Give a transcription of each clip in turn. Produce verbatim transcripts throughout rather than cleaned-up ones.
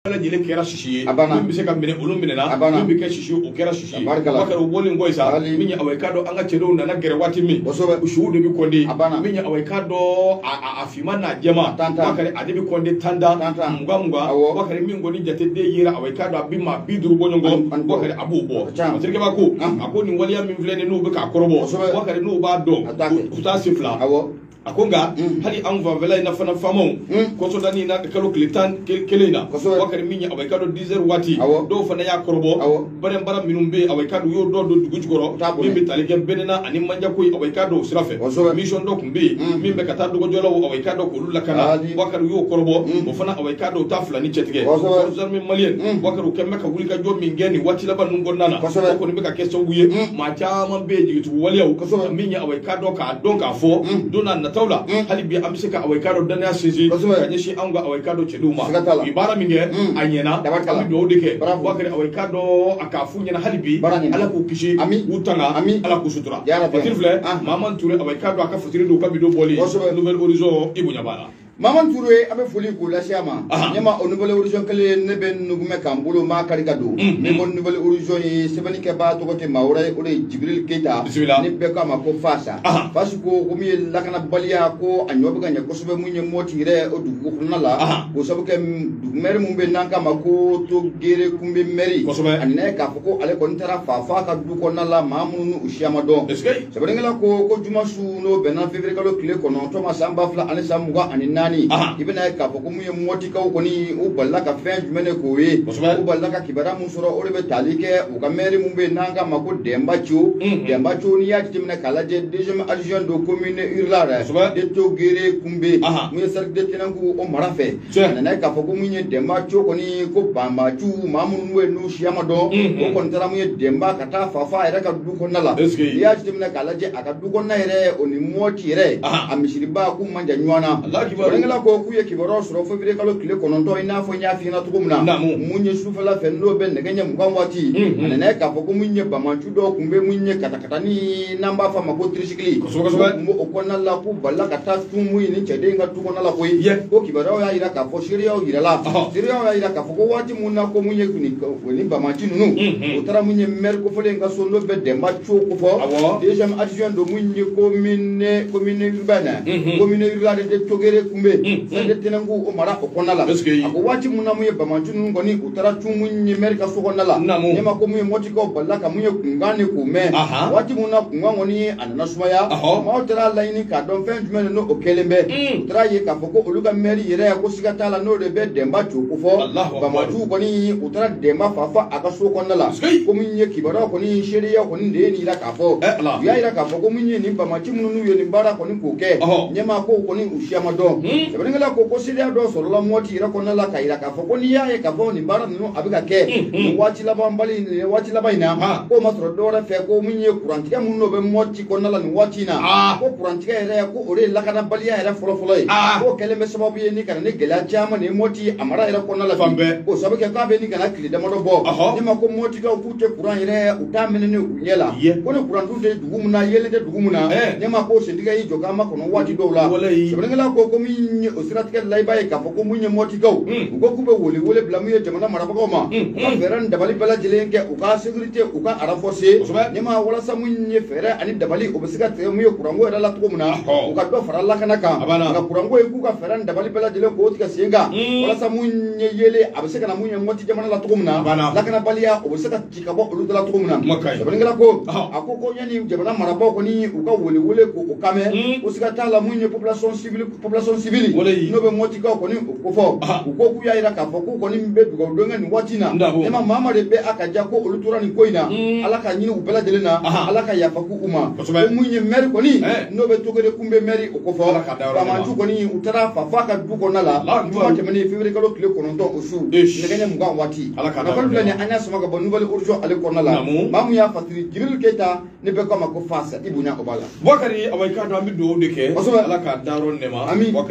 jele kera shishi min bi se ka mine ulum mine na min bi ke shishi o kera shishi bakar o bolin goy sa min ya awai kado anga cedo na na gere wati min ushu de bi konde min ya awai kado a afima na jema bakar ade bi konde tanda muga muga bakar min goni jate de yira awai kado abima biduru bonongo bakar abu bo sirke ba ko ako ni waliya min vlene no be ka korobo bakar no ba do uta sifla akonga hali an va vela ina fana famon ko so dani na kalo klitan kelena wakari minya awai kado dix heures wati do fana ya korbo bare bara minumbe awai kado yo do do dugu jgoro mimbe talike benena ani manja ko awai kado sirafe mission do kumbe mimbe kata do jolo awai kado ko lulla kana wakari yo korbo o fana awai kado ta fulani chetige ko zarmi malien wakari kemme ka wulika jo mingeni wati la ban ngonnana ko ni be ka keso wuye ma chama be jitu waliyaw minya awai kado ka don ka fo dona tawla hali bi am sika awai kado dan ya sisi kanye shi anga awai kado cheduma ibara minge anyena ami do deke wakari awai kado akafu nyana hali bi ala ku kishi utanga ala ku sutura fatirfle maman touré awai kado aka fatiri do kabido boli nouvelle horizon ibunya bala Maman Touré abe foli ko lasiama nyama o nouvelle horizon kale ne ben nugume kambulo ma karikado me mon nouvelle horizon yi sebani ke ba to kote mawra o de Jibril Keita ne be ka ma ko fasa fasu ko ko mi lakana baliya ko anyobe ganya ko sobe munye moti re o du ko nala ko sobe ke mer mum be nanka ma ko to gere kumbe meri anne ka ko ale ko ntara fa fa ka du ko nala mamunu ushiyama do sebani ngala ko ko juma su no benan février kalo kile ko no to ma samba fla ane samuga anina ibina ka ko mu moti ka ko ni u balla ka fen jumene ko we u balla ka kibara mu soro o be talike u ka meri mu be nanga mako demba chu demba chu ni ya timna kala je deuxième adjoint do commune urlare de to gere kumbe mu sar de tinangu o marafe na ka ko mu ni demba chu ko ni ko bamba chu mamu we no shiama do ko kon tara mu demba ka ta fa fa era ka du ko nala ya timna kala je aka du ko na ere oni moti re amishiri ba ku manja nywana ngala ko kuye kiboro soro fo bire kalo kile kononto ina fo nya fi na tugumna munye sufala fe no be ngenya mukwan wati nene ka fo ko munye bamanchu do kumbe munye katakata ni namba fa mako tricycle mo okona la ku balla kata tumu ni chede nga tukona la ko ko kiboro ya ira ka fo shiriya o ira la shiriya ya ira ka fo ko wati munna ko munye kuni ko ni bamanchu nunu utara munye mer ko fo le nga so no be de macho ko fo deuxième adjoint do munye commune commune urbaine commune urbaine de togere kumbe sende tenangu o mara o konala ako wati muna muye bamanchu ngoni utara tumu nyi merika so konala nyema ko muye moti ko balaka muye kungane ko me wati muna kungangoni anana sumaya ma utara laini ka don fen jumene no o kelembe utara ye ka foko oluga meri yere ko sigata la no de be demba chu ko fo bamanchu koni utara demba fafa aka so konala ko munye kibara koni sheriya koni de ni la ka fo ya ira ka foko munye ni bamanchu munu yo ni bara koni ko ke nyema ko koni ushiyama do ngala ko ko sidia do so la moti ra ko na la kaira ka fo ko ni ya e ka fo ni bara no abiga ke wati la bambali ni wati la baina ko masro do ra fe ko munye kurantika mun no be moti ko na la ni wati na ko kurantika ere ko ore la kana baliya ere folo folo ko kele me sababu ye ni kana ne gela jama ni moti amara ere ko na la ko sabe ke ka be ni kana kili da modo bo ni ma ko moti ka kute kuran ere utamene ne unyela ko ne kuran tu de dugumuna yele de dugumuna ni ma ko sindiga yi joga ma ko no wati do la sabe ngala ko ko mi osiratika laiba ka foko munye moti gaw ugo kube wole wole blamuye jamana marabako ma ka feran dabali bala jelenge uga sécurité uga araforce nyama wala samunye fere ani dabali obisiga te muye kurango era la tukomuna uga do farala kana ka nga kurango e kuga feran dabali bala jele ko tika senga wala samunye yele abisiga na munye moti jamana la tukomuna la kana balia obisiga tikabo ulu la tukomuna sabengala ko akoko nyani jamana marabako ni uga wole wole ko ukame usiga tala munye population civile population civile no be moti ka ko ni ko fo ko ku ya ira ka fo ko ni be dugo donga ni watina ema mama de be akaja ko olutura ni koina alaka nyini ubela delena alaka ya fa ku uma ko munye meri ko ni no be togere kumbe meri ko fo kama tu ko ni utara fa fa ka du ko nala tuma te mani février kalo kile ko non to osu nganya mga wati na ko ni anya soma ga bonu bale urjo ale ko nala mamu ya fatiri Jibril Keita ne be ko ma ko fasa ibunya obala wakari awai ka do mi do de ke alaka daron ne ma wakari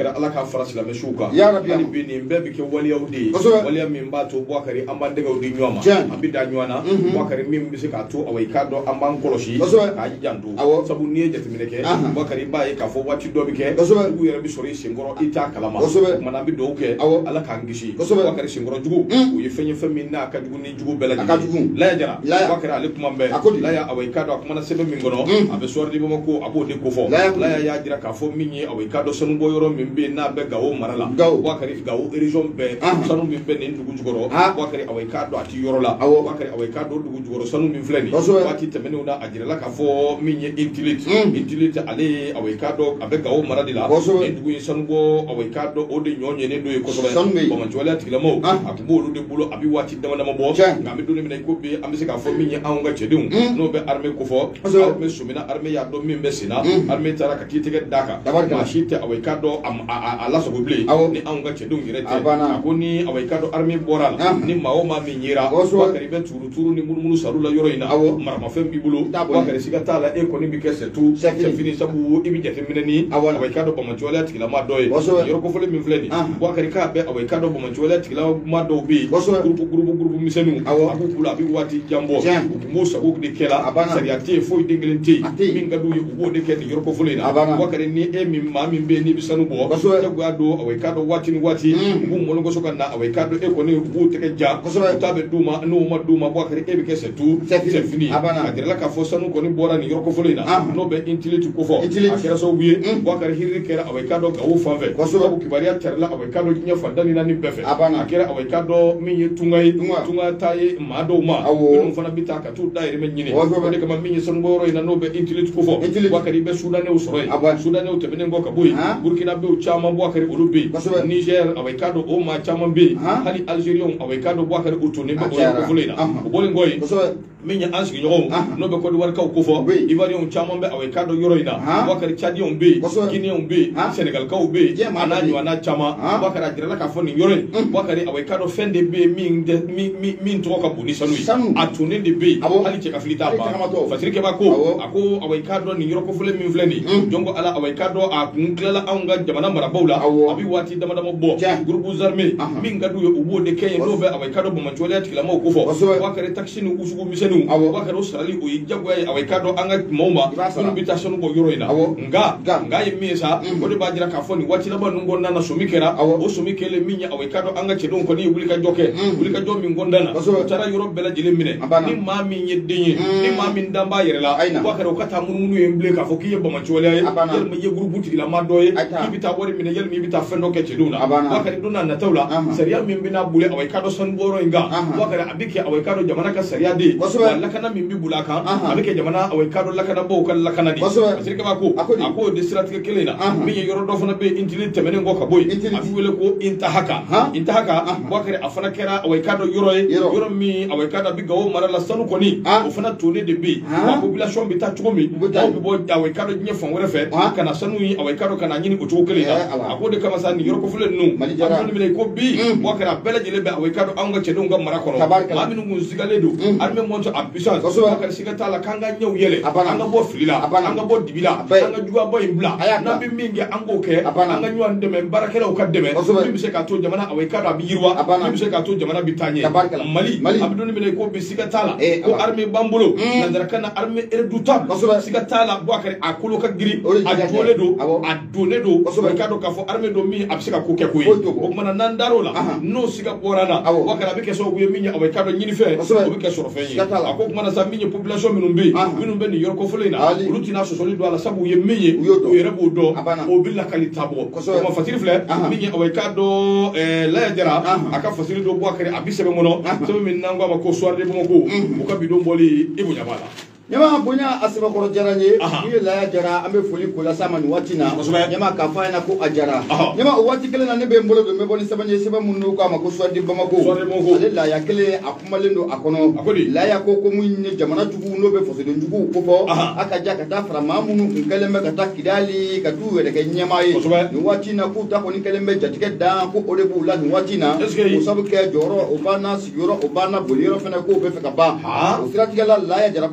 jira ala ka fara silamɛ su kan ya rabbi hali bi nin bɛɛ bi kɛ waliyaw de ye waliya min b'a to Boubacar an b'an dɛgɛw di ɲɔgɔn ma an bi da ɲɔgɔn na Boubacar min bɛ se k'a to awɔ i k'a dɔn an b'an kɔlɔsi k'a janto sabu n'i ye jateminɛ kɛ Boubacar i b'a ye k'a fɔ waati dɔ bi kɛ dugu yɛrɛ bi sɔrɔ i senkɔrɔ i t'a kalama o kumana an bi dugawu kɛ ala k'an kisi Boubacar senkɔrɔ jugu o ye fɛn ye fɛn min n'a ka jugu ni jugu bɛɛ lajɛlen Laya Jara Boubacar ale kuma bɛɛ Laya awɔ i k'a dɔn a kumana sɛbɛn min kɔnɔ a bɛ sɔrɔ di Bamako a b'o de kofɔ Laya y'a jira k'a fɔ min ye awɔ i k'a dɔn sanubɔ yɔrɔ min bɛ yen n'a bɛ Gawo mara la Boubacar Gawo région bɛɛ sanu min bɛ nin dugu jukɔrɔ Boubacar awɔ i k'a dɔn a ti yɔrɔ la Boubacar awɔ i k'a dɔn dugu jukɔrɔ sanu min filɛ nin waati tɛmɛnenw na a jirala k'a fɔ min ye Intilite Intilite ale awɔ i k'a dɔn a bɛ Gawo mara de la nin dugu in sanubɔ awɔ i k'a dɔn o de ɲɔ ɲɛnen don ye kosɛbɛ Bamanciwaleya tigilamaw a tun b'olu de bolo a bɛ waati dama dama bɔ nka an bɛ don min na i ko bi an bɛ se k'a fɔ min ye anw ka cɛdenw n'o bɛ armée kofɔ armée sɔmina armée y'a dɔn min bɛ sen na armée taara ka t'i tɛgɛ d'a kan maa si tɛ awɔ i k'a dɔn a lasago bilen ni anw ka cɛdenw yɛrɛ tɛ a ko ni awɔ i k'a dɔn armée bɔra la ni maa o maa min yera Boubacar i bɛ tuuru tuuru ni munumunu sar'u la yɔrɔ in na maramafɛn b'i bolo Boubacar siga t'a la e kɔni bɛ kɛ sɛtu sɛfini sabu i bɛ jateminɛ ni awɔ i k'a dɔn Bamanciwaleya tigilama dɔ ye yɔrɔ kofɔlen min filɛ nin Boubacar k'a bɛ awɔ i k'a dɔn Bamanciwaleya tigilama dɔw bɛ yen gurupu gurupu gurupu misɛnninw a b'u bolo a bɛ waati jan bɔ u tun b'o sago de kɛla sariya tɛ yen foyi den kelen tɛ yen min ka d'u ye u b'o de kɛ nin yɔrɔ kofɔlen in na Boubacar ni e min maa min bɛ yen n'i bɛ sanu bɔ jagoya don awɔ i k'a dɔn waati ni waati u b'u mɔlɔnkɔsɔ ka na awɔ i k'a dɔn e kɔni u b'u tɛgɛ ja u t'a bɛ d'u ma n'o ma d'u ma Boubacar e bɛ kɛ sɛtu sɛfini a jirala k'a fɔ sanu kɔni bɔra nin yɔrɔ kofɔlen in na n'o bɛ Intilite kofɔ a kɛra sababu ye Boubacar hirili kɛra awɔ i k'a dɔn Gawo fan fɛ sabu kibaruya carila awɔ i k'a dɔn diɲɛ fan tan ni naani bɛɛ fɛ a kɛra awɔ i k'a dɔn min ye tunga ye tunga ta ye maa dɔw ma minnu fana bɛ taa ka t'u dayirimɛ ɲini o de kama min ye sanubɔyɔrɔ in na n'o bɛ Intilite kofɔ Boubacar i bɛ Sudanɛw sɔrɔ yen Sudanɛw tɛmɛnen kɔ ka bɔ yen Burkina bew caman Boubacar olu bɛ yen Niger awɔ i k'a dɔn o maa caman bɛ yen hali Algériens awɔ i k'a dɔn Boubacar u tonnen bɛ o yɔrɔ kofɔlen in na o bɔlen kɔ yen min ye an sigiɲɔgɔnw n'o bɛ Côte d'Ivoirekaw kofɔ Ivoiriens caman bɛ awɔ i k'a dɔn yɔrɔ in na Boubacar Tchadiens bɛ yen Guinéens bɛ yen Sénégalikaw bɛ yen a n'a ɲɔgɔnna caman Boubacar a jirala k'a fɔ nin yɔrɔ in Boubacar awɔ i k'a dɔn fɛn de bɛ yen min min tɔgɔ ka bon ni sanu ye a tonnen de bɛ yen hali cɛ ka fili t'a ban fasirikɛba ko a ko awɔ i k'a dɔn nin yɔrɔ kofɔlen min filɛ nin ye jɔn ko ala awɔ i k'a dɔn a kun tilala anw ka jamana marabaw la a bɛ waati dama dama bɔ groupes armés min ka d'u ye u b'o de kɛ yen n'o bɛ awɔ i k'a dɔn Bamanciwaleya tigilamaw kofɔ Boubacar taxi ni usugu misɛnninw Boubacar o sarali o ye jagoya ye awɔ i k'a dɔn an ka maaw ma minnu bɛ taa sanu bɔ yɔrɔ in na nka nka ye min ye sa o de b'a jira k'a fɔ nin waati laban ninnu kɔnɔna na somi kɛra o somi kɛlen min ye awɔ i k'a dɔn an ka cɛdenw kɔni ye wulikajɔ kɛ wulikajɔ min kɔnɔna na u taara yɔrɔ bɛɛ lajɛlen minɛ ni maa min ye den ye ni maa min dan b'a yɛrɛ la Boubacar o ka taa munumunu ye bilen k'a fɔ k'i ye Bamanciwaleya ye yalima i ye gurupu tigilama dɔ ye k'i bɛ taa wari minɛ yalima i bɛ taa fɛn dɔ kɛ cɛdenw na Boubacar don n'a nataw la sariya min bɛ n'a bolo awɔ i k'a dɔn sanubɔyɔrɔ in kan Boubacar a bɛ kɛ awɔ i k'a dɔn jamana ka sariya de ye wa lakana min bɛ bolo a kan a bɛ kɛ jamana awɔ i k'a dɔn lakanabaw ka lakana de fasirikɛba ko a ko o de siratigɛ kelen na min ye yɔrɔ dɔ fana bɛ yen Intilite tɛmɛnen kɔ ka bɔ yen a bɛ wele ko Intahaka Intahaka Boubacar a fana kɛra awɔ i k'a dɔn yɔrɔ ye yɔrɔ min awɔ i k'a dɔn a bɛ Gawo mara la sanu kɔni o fana tonnen de bɛ yen wa population bɛ taa cogo min aw bɛ bɔ awɔ i k'a dɔn diɲɛ fan wɛrɛ fɛ ka na sanu ye awɔ i k'a dɔn ka na ɲini o cogo kelen na a ko de kama sa nin yɔrɔ kofɔlen ninnu a bɛ don minɛ ko bi Boubacar a bɛɛ lajɛlen bɛ awɔ i k'a dɔn anw ka cɛdenw ka mara kɔnɔ maa minnu kun sigalen don armée monte en puissance Boubacar siga t'a la k'an ka ɲɛw yɛlɛ an ka bɔ fili la an ka bɔ dibi la an ka juguyaba in bila n'an bɛ min kɛ an k'o kɛ an ka ɲɔgɔn dɛmɛ baarakɛlaw ka dɛmɛ min bɛ se k'a to jamana awɔ i k'a dɔn a bɛ yiriwa min bɛ se k'a to jamana bɛ taa ɲɛ Mali a bɛ don minɛ ko bi siga t'a la ko armée b'an bolo nanzarakan na armée redoutable siga t'a la Boubacar a kolo ka girin a jɔlen don a donnen don i k'a dɔn k'a fɔ armée don min a bɛ se ka ko kɛ ko ye o kumana n'an dar'o la n'o siga bɔra na Boubacar a bɛ kɛ sababu ye min ye awɔ i k'a dɔn ɲinifɛn o bɛ kɛ sɔrɔ fɛn ye a ko kumana sa min ye population minnu bɛ yen minnu bɛ nin yɔrɔ kofɔlen in na olu tɛna sɔsɔli don a la sabu u ye min ye o yɛrɛ b'o dɔn o bɛ lakali taabɔ o ma fasiri filɛ min ye awɔ i k'a dɔn Laya Jara a ka fasiri don Boubacar a bi sɛbɛn kɔnɔ sɛbɛn min n'an k'a ma ko soir de Bamako o ka bidon bɔli i bonya b'a la Nyama bonya asibakɔrɔ jara nye ni Laya Jara an bɛ foli ko la sama ni waati na nyama k'a fɔ a ɲɛna ko a jara nyama o waati kelen na ne bɛ n bolo don n bɛ bɔ ni sɛbɛn ye sɛbɛn minnu k'a ma ko soir de Bamako ale Laya kelen a kumalen don a kɔnɔ Laya ko ko mun ye jamana jugu n'o bɛ fasoden juguw ko fɔ a ka ja ka taa fara maa minnu kun kɛlen bɛ ka taa Kidali ka t'u yɛrɛ kɛ ɲɛmaa ye nin waati na k'u ta kɔni kɛlen bɛ jatigɛ dan ko o de b'u la nin waati na o sabu kɛ jɔyɔrɔ o b'an na sigiyɔrɔ o b'an na boliyɔrɔ fana k'o bɛ fɛ ka ban o siratigɛ la Laya Jara ko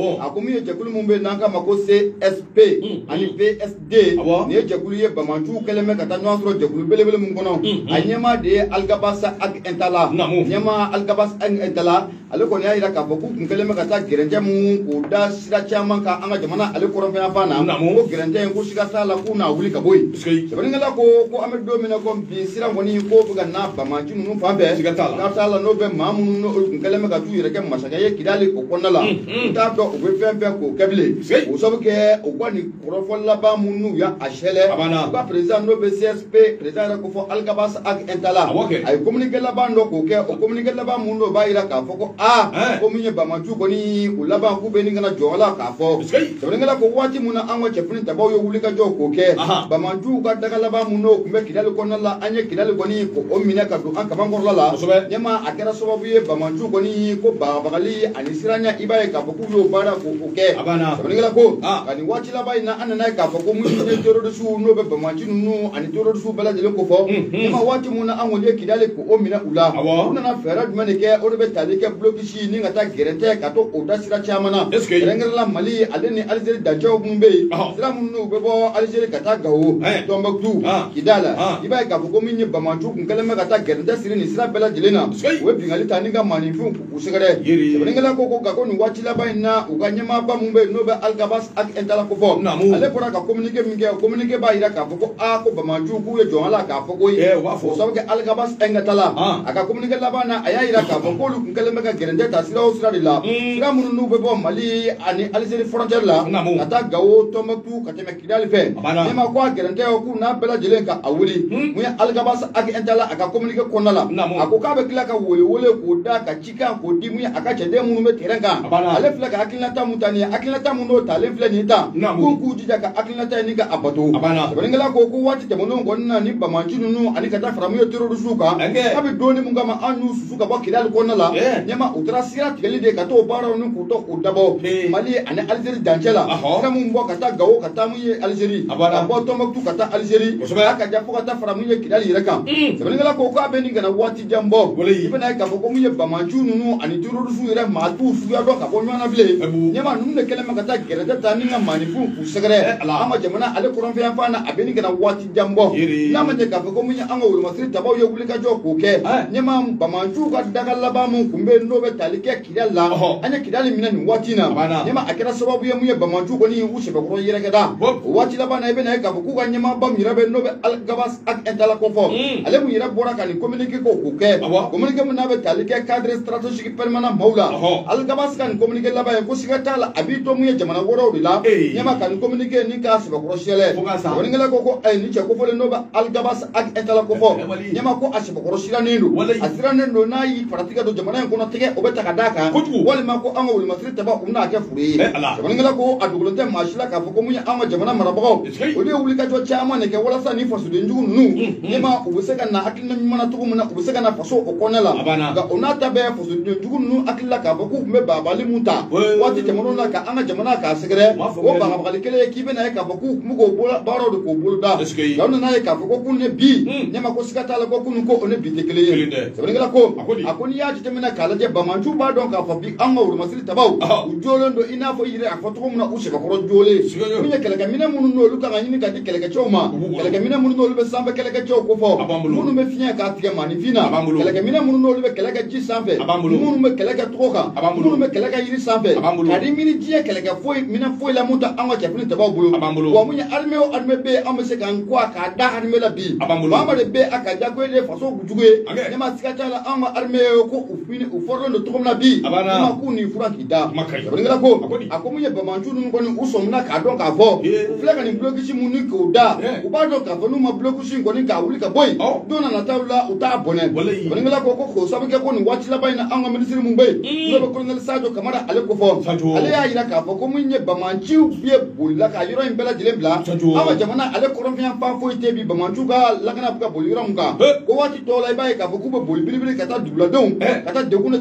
a ko min ye jɛkulu mun bɛ n'an k'a ma ko C S P ani P S D nin ye jɛkulu ye Bamanciw kɛlen bɛ ka taa ɲɔgɔn sɔrɔ jɛkulu belebele mun kɔnɔ a ɲɛmaa de ye Aligabas Ag Intala ɲɛmaa Aligabas Ag Intala ale kɔni y'a jira k'a fɔ k'u kun kɛlen bɛ ka taa gɛrɛntɛ mun k'o da sira caman kan an ka jamana ale kɔrɔnfɛn fan na ko gɛrɛntɛ in ko siga t'a la k'u n'a wuli ka bɔ yen sɛbɛnnikɛla ko ko an bɛ don min na ko bi sira kɔni ko bɛ ka na Bamanci ninnu fan fɛ siga t'a la n'o bɛ maa minnu n'olu kun kɛlen bɛ ka t'u yɛrɛ kɛ masakɛ ye Kidali o kɔnɔna la n t'a dɔn u bɛ fɛn fɛn k'o kɛ bilen o sabu kɛ u ka nin kɔrɔfɔ laban minnu y'a sɛlɛ u ka président n'o bɛ C S P président yɛrɛ ko fɔ Aligabas Ag Intala a ye communiqué laban dɔ k'o kɛ o communiqué laban minnu dɔ b'a jira k'a fɔ ko aa ko min ye Bamanciw kɔni u laban k'u bɛ nin kana jɔ la k'a fɔ sɛbɛnnikɛla ko waati min na an ka cɛfini tabaw ye wuli ka jɔ k'o kɛ Bamanciw ka daga laban minnu n'o tun bɛ Kidali kɔnɔna la an ye Kidali kɔni ko o minɛ ka don an kabankɔrɔla la ɲɛma a kɛra sababu ye Bamanciw kɔni ko bagabagali ani siranya i b'a ye k'a fɔ k'u y'o baara k'o kɛ sɛbɛnnikɛla ko ka nin waati laban in na an nana ye k'a fɔ ko minnu ye terrorisiw n'o bɛ Bamanci ninnu ani terrorisiw bɛɛ lajɛlen ko fɔ ɲɛma waati min na an kɔni ye Kidali k'o minɛ u la u nana fɛɛrɛ jumɛn de kɛ o de bɛ tali kɛ blocus ni ka taa gɛrɛntɛ ka to o da sira caman na kɛrɛnkɛrɛnla Mali ale ni Alizeri dancɛw minnu bɛ yen sira minnu bɛ bɔ Alizeri ka taa Gawo Tombouctou Kidala i b'a ye k'a fɔ ko min ye Bamanciw kun kɛlen bɛ ka taa gɛrɛntɛ siri nin sira bɛɛ lajɛlen na u ye bingali ta ni ka maaninfinw k'u sɛgɛrɛ sɛbɛnnikɛla ko ko ka ko nin waati laban in na u ka ɲɛmaaba mun bɛ yen n'o bɛ Aligabas Ag Intala ko fɔ ale bɔra ka communiqué min kɛ o communiqué b'a jira k'a fɔ ko aa ko Bamanciw k'u ye jɔn la k'a fɔ ko o sabu kɛ Aligabas Ag Intala a ka communiqué laban na a y'a jira k'a fɔ k'olu kun kɛlen bɛ ka gɛrɛntɛ ta sira o sira de la sira minnu n'u bɛ bɔ Mali ani Alizeri frontière la ka taa Gawo Tombouctou ka tɛmɛ Kidali fɛ ɲɛma ko a gɛrɛntɛ k'u n'a bɛɛ lajɛlen ka a wuli mun ye Aligabas Ag Intala a ka communiqué kɔnɔna la a ko k'a bɛ tila ka wele wele k'o da ka cikan k'o di mun ye a ka cɛden minnu bɛ terrain kan ale filɛ ka hakilinata mun ta nin ye hakilinata mun n'o talen filɛ nin ta k'u k'u jija ka hakilinata ye ni ka a bato sɛbɛnnikɛla ko ko waati tɛmɛnenw kɔni na ni Bamanci ninnu ani ka taa fara mun ye terrorisiw kan k'a bɛ donni mun kama an y'u susu ka bɔ Kidali kɔnɔna la ɲɛma u taara sira tigɛli de ka t'o baaraw ni k'u tɔ k'u dabɔ Mali ani Alizeri dancɛ la sira mun bɔ ka taa Gawo ka taa mun ye Alizeri ka bɔ Tombouctou ka taa Alizeri a ka ja fo ka taa fara mun ye Kidali yɛrɛ kan sɛbɛnnikɛla ko k'a bɛ nin kana waati jan bɔ i bɛna ye k'a fɔ ko mun ye Bamanciw ninnu ani terrorisiw yɛrɛ maa t'u suguya dɔn ka bɔ ɲɔgɔn na bilen ɲɛma ninnu de kɛlen bɛ ka taa gɛrɛntɛ ta ni ka maaninfinw k'u sɛgɛrɛ an ka jamana ale kɔrɔnfɛn fan na a bɛ nin kana waati jan bɔ n'a ma ɲɛ k'a fɔ ko mun ye an ka wolomasiri tabaw ye wuli ka jɔ k'o kɛ ɲɛma Bamanciw ka daga laban mun kun bɛ yen n'o bɛ tali kɛ Kidali la an ye Kidali minɛ nin waati in na ɲɛma a kɛra sababu ye mun ye Bamanciw kɔni u sɛbɛkɔrɔ yɛrɛkɛda o waati laban na i bɛna ye k'a fɔ k'u ka ɲɛmaaba min yɛrɛ bɛ n'o bɛ Aligabas Ag Intala ko fɔ ale mun yɛrɛ bɔra ka nin communiqué ko k'o kɛ communiqué mun n'a bɛ tali kɛ cadre stratégique permanent maaw la Aligabas ka nin communiqué laban ye ko siga t'a la a b'i to mun ye jamana wɛrɛw de la ɲɛma ka nin communiqué ni k'a sɛbɛkɔrɔ siyɛlɛ sɛbɛnnikɛla ko ko ni cɛ kofɔlen n'o bɛ Aligabas Ag Intala ko fɔ ɲɛma ko a sɛbɛkɔrɔ sirannen don a sirannen don n'a y'i farati ka don jamana in kɔnɔ tɛgɛ o bɛ ta ka d'a kan walima ko an ka wolomasiri taba u bɛna kɛ furu ye sɛbɛnnikɛla ko a dogolen tɛ maa si la k'a fɔ ko mun ye an ka jamana marabagaw olu ye wuli ka jɔ caman de kɛ walasa ni fasodenjugu ninnu ɲɛma u bɛ se ka na hakilina ɲuman na cogo min na u bɛ se ka na faso o kɔnɔna la nka o n'a ta bɛɛ fasodenjugu ninnu hakili la k'a fɔ k'u tun bɛ babali mun ta waati tɛmɛnenw na ka an ka jamana k'a sɛgɛrɛ o bagabagali kelen ye k'i bɛna ye k'a fɔ k'u tun bɛ k'o baaraw de k'o bolo da nka u nana ye k'a fɔ ko kun ne bi ɲɛma ko siga t'a la ko kunun ko o ne bi tɛ kelen ye sɛbɛnnikɛla ko a ko n'i y'a jateminɛ k'a lajɛ Bamanciw b'a dɔn k'a fɔ bi an ka wolomasiri tabaw u jolen don i n'a fɔ yiri a fɔ cogo min na u sɛbɛkɔrɔ jolen min ye kɛlɛkɛminɛ minnu n'olu kan ka ɲini ka di kɛlɛkɛcɛw ma kɛlɛkɛminɛ minnu n'olu bɛ sanfɛ kɛlɛkɛcɛw ko fɔ minnu bɛ fiɲɛ k'a tigɛ maaninfin na kɛlɛkɛminɛ minnu n'olu bɛ kɛlɛ kɛ ji sanfɛ minnu bɛ kɛlɛ kɛ togo kan minnu bɛ kɛlɛ kɛ yiri sanfɛ ka di mini diɲɛ kɛlɛkɛ foyi minɛ foyi la mun ta an ka cɛfini tabaw bolo wa mun ye armée o armée bɛ yen an bɛ se k'an kɔ a k'a da armée la bi maa de bɛ a ka jago ye faso jugu ye ɲɛma siga t'a la an ka armée ko u fini u fɔrɔlen don cogo min na bi ɲɛma k'u ni fura k'i da sɛbɛnnikɛla ko a ko mun ye Bamanciw ninnu kɔni u sɔmina k'a dɔn k'a fɔ u filɛ ka nin blocus mun ni k'o da u b'a dɔn k'a fɔ n'u ma blocus in kɔni k'a wuli ka bɔ yen don na nataw la u t'a bɔnɛ sɛbɛnnikɛla ko ko k'o sabu kɛ ko nin waati laban in na an ka minisiri mun bɛ yen n'o bɛ colonel Sadio Kamara ale ko fɔ ale y'a jira k'a fɔ ko mun ye Bamanciw ye bolila ka yɔrɔ in bɛɛ lajɛlen bila an ka jamana ale kɔrɔnfɛn fan foyi tɛ bi Bamanciw ka lakana bɛ ka boli yɔrɔ mun kan ko waati tɔw la i b'a ye k'a fɔ k'u bɛ boli biribiri ka taa duguladenw ka taa degun de ta ni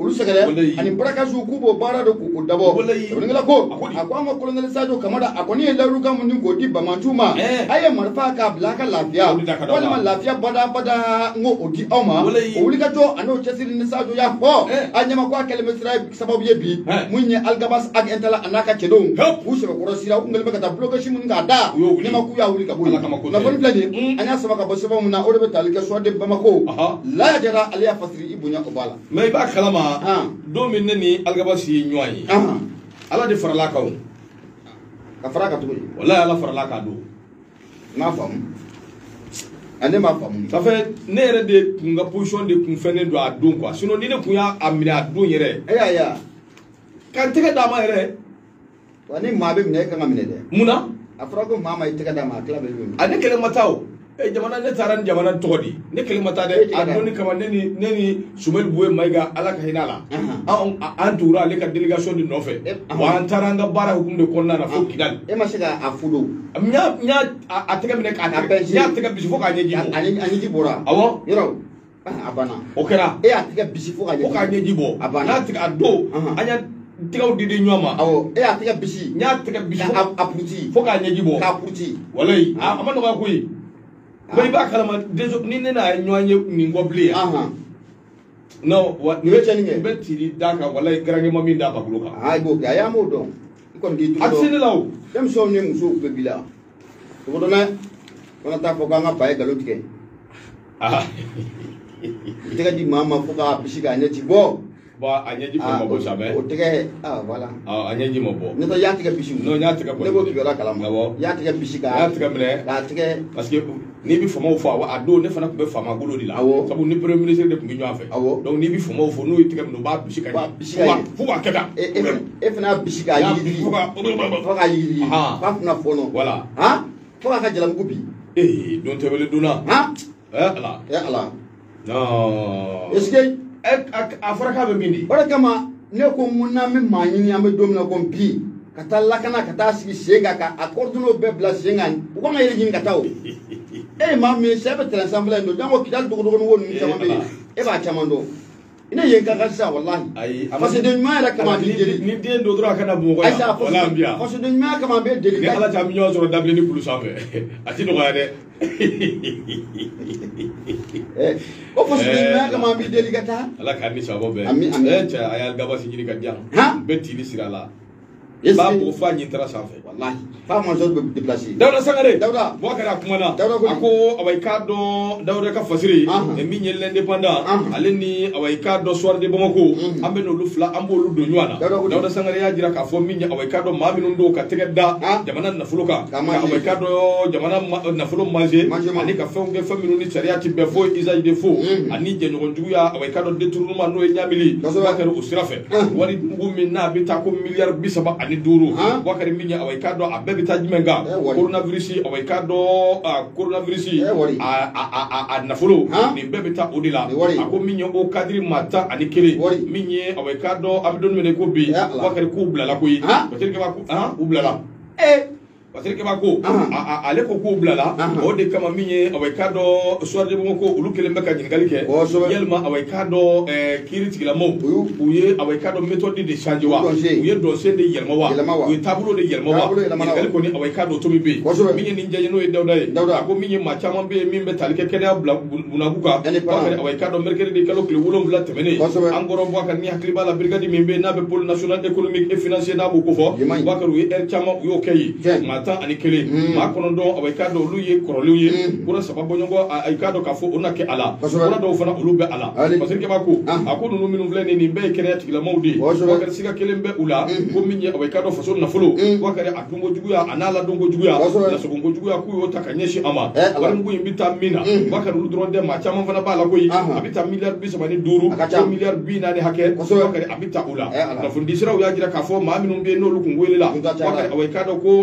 ulu segala ani baraka su kubo bara do ku dabo ngala ko akwa ma kolonel Sadio Kamara akoni lauru ga mun ko di bamantuma aye marfa ka blaka lafiya wala ma lafiya bada bada ngo odi awma uli ka to ano chesiri ni Sadio ya ho anyama kwa kelme sira sababu ye bi munye algabas ak entala anaka chedon ushe ko rosira ngal me ka bloke shi mun ga da ne ma ku ya uli ka boy na fon plane anya sama ka bosaba mun na ode be talika so de bamako la jara aliya fasri ibunya obala mais ba kalama do min nani algabas yi nyoyi ala de farala ka ka faraka to wallahi ala farala ka do ma fam ane ma fam ça fait ne yɛrɛ de kun ka position de kun fɛnnen do a don quoi sinon ni ne kun y'a a minɛ a don yɛrɛ e y'a ya ka n tɛgɛ d'a ma yɛrɛ wa ni maa bɛ minɛ e kan ka minɛ dɛ munna a fɔra ko maa ma i tɛgɛ d'a ma a tila bɛ minɛ a ne kelen ma taa o e jamana ne taara ni jamana tɔgɔ di ne kelen ma taa dɛ a donni kama ne ni ne ni Sumeli Buwe Mayiga ala ka hinɛ a la an an tugura ale ka délégation de nɔfɛ wa an taara an ka baara hukumu de kɔnɔna na fo Kidali e ma se ka a fudo n y'a n y'a a tɛgɛ minɛ k'a tɛgɛ n y'a tɛgɛ bisi fo k'a ɲɛji bɔ a ɲɛji bɔra awɔ yɔrɔ a banna o kɛra e y'a tɛgɛ bisi fo k'a ɲɛji bɔ a banna n'a tɛgɛ a don an y'a tɛgɛw di di ɲɔgɔn ma awɔ e y'a tɛgɛ bisi n y'a tɛgɛ bisi a puruti fo k'a ɲɛji bɔ k'a puruti walayi a ma nɔgɔya koyi mais i b'a kalama ni ne n'a ye ɲɔgɔn ye nin kɔ bilen yan non wa nin bɛ cɛnni kɛ n bɛ tiri d'a kan walayi garankɛma min d'a bakolo kan a b'o kɛ a y'a m'o dɔn i kɔni k'i tugu dɔn a tɛ se ne la o denmisɛnw ni musow bɛɛ b'i la o dɔn dɛ fana t'a fɔ k'an ka ba ye nkalon tigɛ i tɛgɛ di maa ma fo k'a bisi k'a ɲɛ ci bɔ bon a ɲɛji fɔ ma bɔ sa mais o tɛgɛ ah voilà a ɲɛji ma bɔ ne tɛ y'a tigɛ bisi non y'a tigɛ ne b'o tigɛra kalama y'a tigɛ bisi k'a y'a tigɛ minɛ k'a tigɛ parce que n'i bɛ famaw fɔ a don ne fana tun bɛ fama bolo de la sabu ni premier ministre de tun bɛ ɲɔgɔn fɛ donc n'i bɛ famaw fɔ n'o ye tigɛ minɛ u b'a bisi ka ɲɛ fo k'a kɛ tan e fana y'a bisi k'a yiri fo k'a yiri f'a tɛna fɔnɔ voilà fo k'a ka jalamugu bi ee don tɛ wele donna ɛ ala ɛ ala non est-ce que a fɔra k'a bɛ min di o de kama ne ko mun n'an bɛ maa ɲini an bɛ don min na ko bi ka taa lakana ka taa sigi sen kan ka a kɔrɔdɔnnaw bɛɛ bila sen kan u kan ka yɛrɛ ɲini ka taa o e maa min sɛ bɛ tɛrɛn sanfɛla in don janko Kidali dogodogoni wo ninnu caman bɛ yen e b'a caman dɔn i ne yen ka kan sisan walahi fasoden ɲuman yɛrɛ kama a b'i deli ni den don dɔrɔn a kana Bamakɔ yan wala an bi yan fasoden ɲuman kama a bɛ deli ni ala t'an ɲɔgɔn sɔrɔ dabile ni kulu sanfɛ a ti nɔgɔya dɛ o fasoden ɲuman kama a b'i deli ka taa ala k'an ni sababa bɛɛ ɛ cɛ a y'a gabasi ɲini ka diyan bɛɛ tili sira la b'a bɔ f'a ɲin taara sanfɛ wallahi f'a mɔnsɔn bɛ déplacer Dawuda Sangare Dawuda Boubacar a kumana a ko awa k'a dɔn Dawuda ka fasiri min ye l'indépendant ale ni awa k'a dɔn soir de Bamako an bɛ n'olu fila an b'olu don ɲɔgɔn na Dawuda Sangare y'a jira k'a fɔ min ye awa k'a dɔn maa minnu don ka tɛgɛ da jamana nafolo kan ka awa k'a dɔn jamana nafolo manger ani ka fɛnw kɛ fɛn minnu ni sariya ti bɛn fo usage de faux ani jɛɲɔgɔn juguya awa k'a dɔn détournement n'o ye ɲamili Boubacar o sira fɛ wari mugu min n'a bɛ taa ko miliyari bi saba ani duuru Boubacar min ye awa k'a dɔn a bɛɛ bɛ taa jumɛn kan coronavirus awa k'a dɔn coronavirus a nafolo nin bɛɛ bɛ taa o de la a ko min ye o kadiri maa tan ani kelen min ye awa k'a dɔn a bɛ don minɛ ko bi Boubacar k'u bilala koyi Batirikɛ b'a ko u bilala Batirikɛ b'a ko ale ko k'u bilala o de kama min ye awa k'a dɔn soir de Bamako olu kelen bɛ ka ɲininkali kɛ yalima awa k'a dɔn kiiri tigilamɔw u ye awa k'a dɔn méthode de changer wa u ye dɔnsen de yɛlɛma wa u ye taabolo de yɛlɛma wa ɲininkali kɔni awa k'a dɔn tomi bɛ yen min ye nin jɛɲɛ n'o ye Dawuda ye a ko min ye maa caman bɛ yen min bɛ tali kɛ kɛnɛya bunaku kan Boubacar awa k'a dɔn mercredi de kalo tile wolonwula tɛmɛnen an kɔrɔ Boubacar ni hakili b'a la brigade min bɛ yen n'a bɛ pôle national économique et financier n'a b'o ko fɔ Boubacar u ye heure caman u y'o kɛ yen maa tan ani kelen maa kɔnɔntɔn awa k'a dɔn olu ye kɔrɔlenw ye kura saba bɔɲɔgɔn a k'a dɔn k'a fɔ o na kɛ a la kura dɔw fana olu bɛ a la Batirikɛ b'a ko a ko ninnu minnu filɛ nin nin bɛɛ ye kɛnɛya tigilamɔw de ye Boubacar siga kelen bɛ u la ko min ye awa k'a dɔn faso nafolo Boubacar a dunko juguya a n'a ladonko juguya lasagonko juguya k'u y'o ta ka ɲɛsin a ma wari mugu in bɛ taa min na Boubacar olu dɔrɔn tɛ maa caman fana b'a la koyi a bɛ taa miliyari bi saba ni duuru ko miliyari bi naani hakɛ Boubacar a bɛ taa o la kunnafonidi siraw y'a jira k'a fɔ maa minnu bɛ yen n'olu kun welela Boubacar awa k'a dɔn ko a na kɛ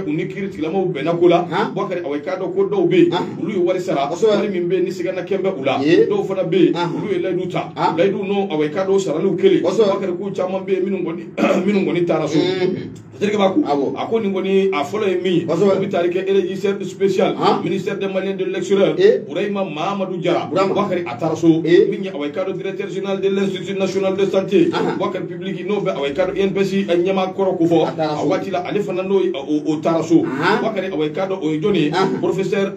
uni kiri tigilamaw bɛnna ko la Boubacar awa i k'a dɔn ko dɔw bɛ yen olu ye wari sara wari min bɛ yen ni sigana kɛn bɛ u la dɔw fana bɛ yen olu ye layidu ta layidu n'o awa i k'a dɔn saraliw kelen Boubacar k'u caman bɛ yen minnu kɔni minnu kɔni taara so Terikɛ b'a ko a ko nin kɔni a fɔlɔ ye min ye o bɛ taari kɛ régisseur spécial ministère des Maliens de l'extérieur Burahima Mahamadou Diarra Boubacar a taara so min ye awa i k'a dɔn directeur général de l'institut national de santé Boubacar public n'o bɛ awa i k'a dɔn I N P S ɲɛmaa kɔrɔ ko fɔ a waati la ale fana n'o o taara so Boubacar awa i k'a dɔn o ye jɔn ye professeur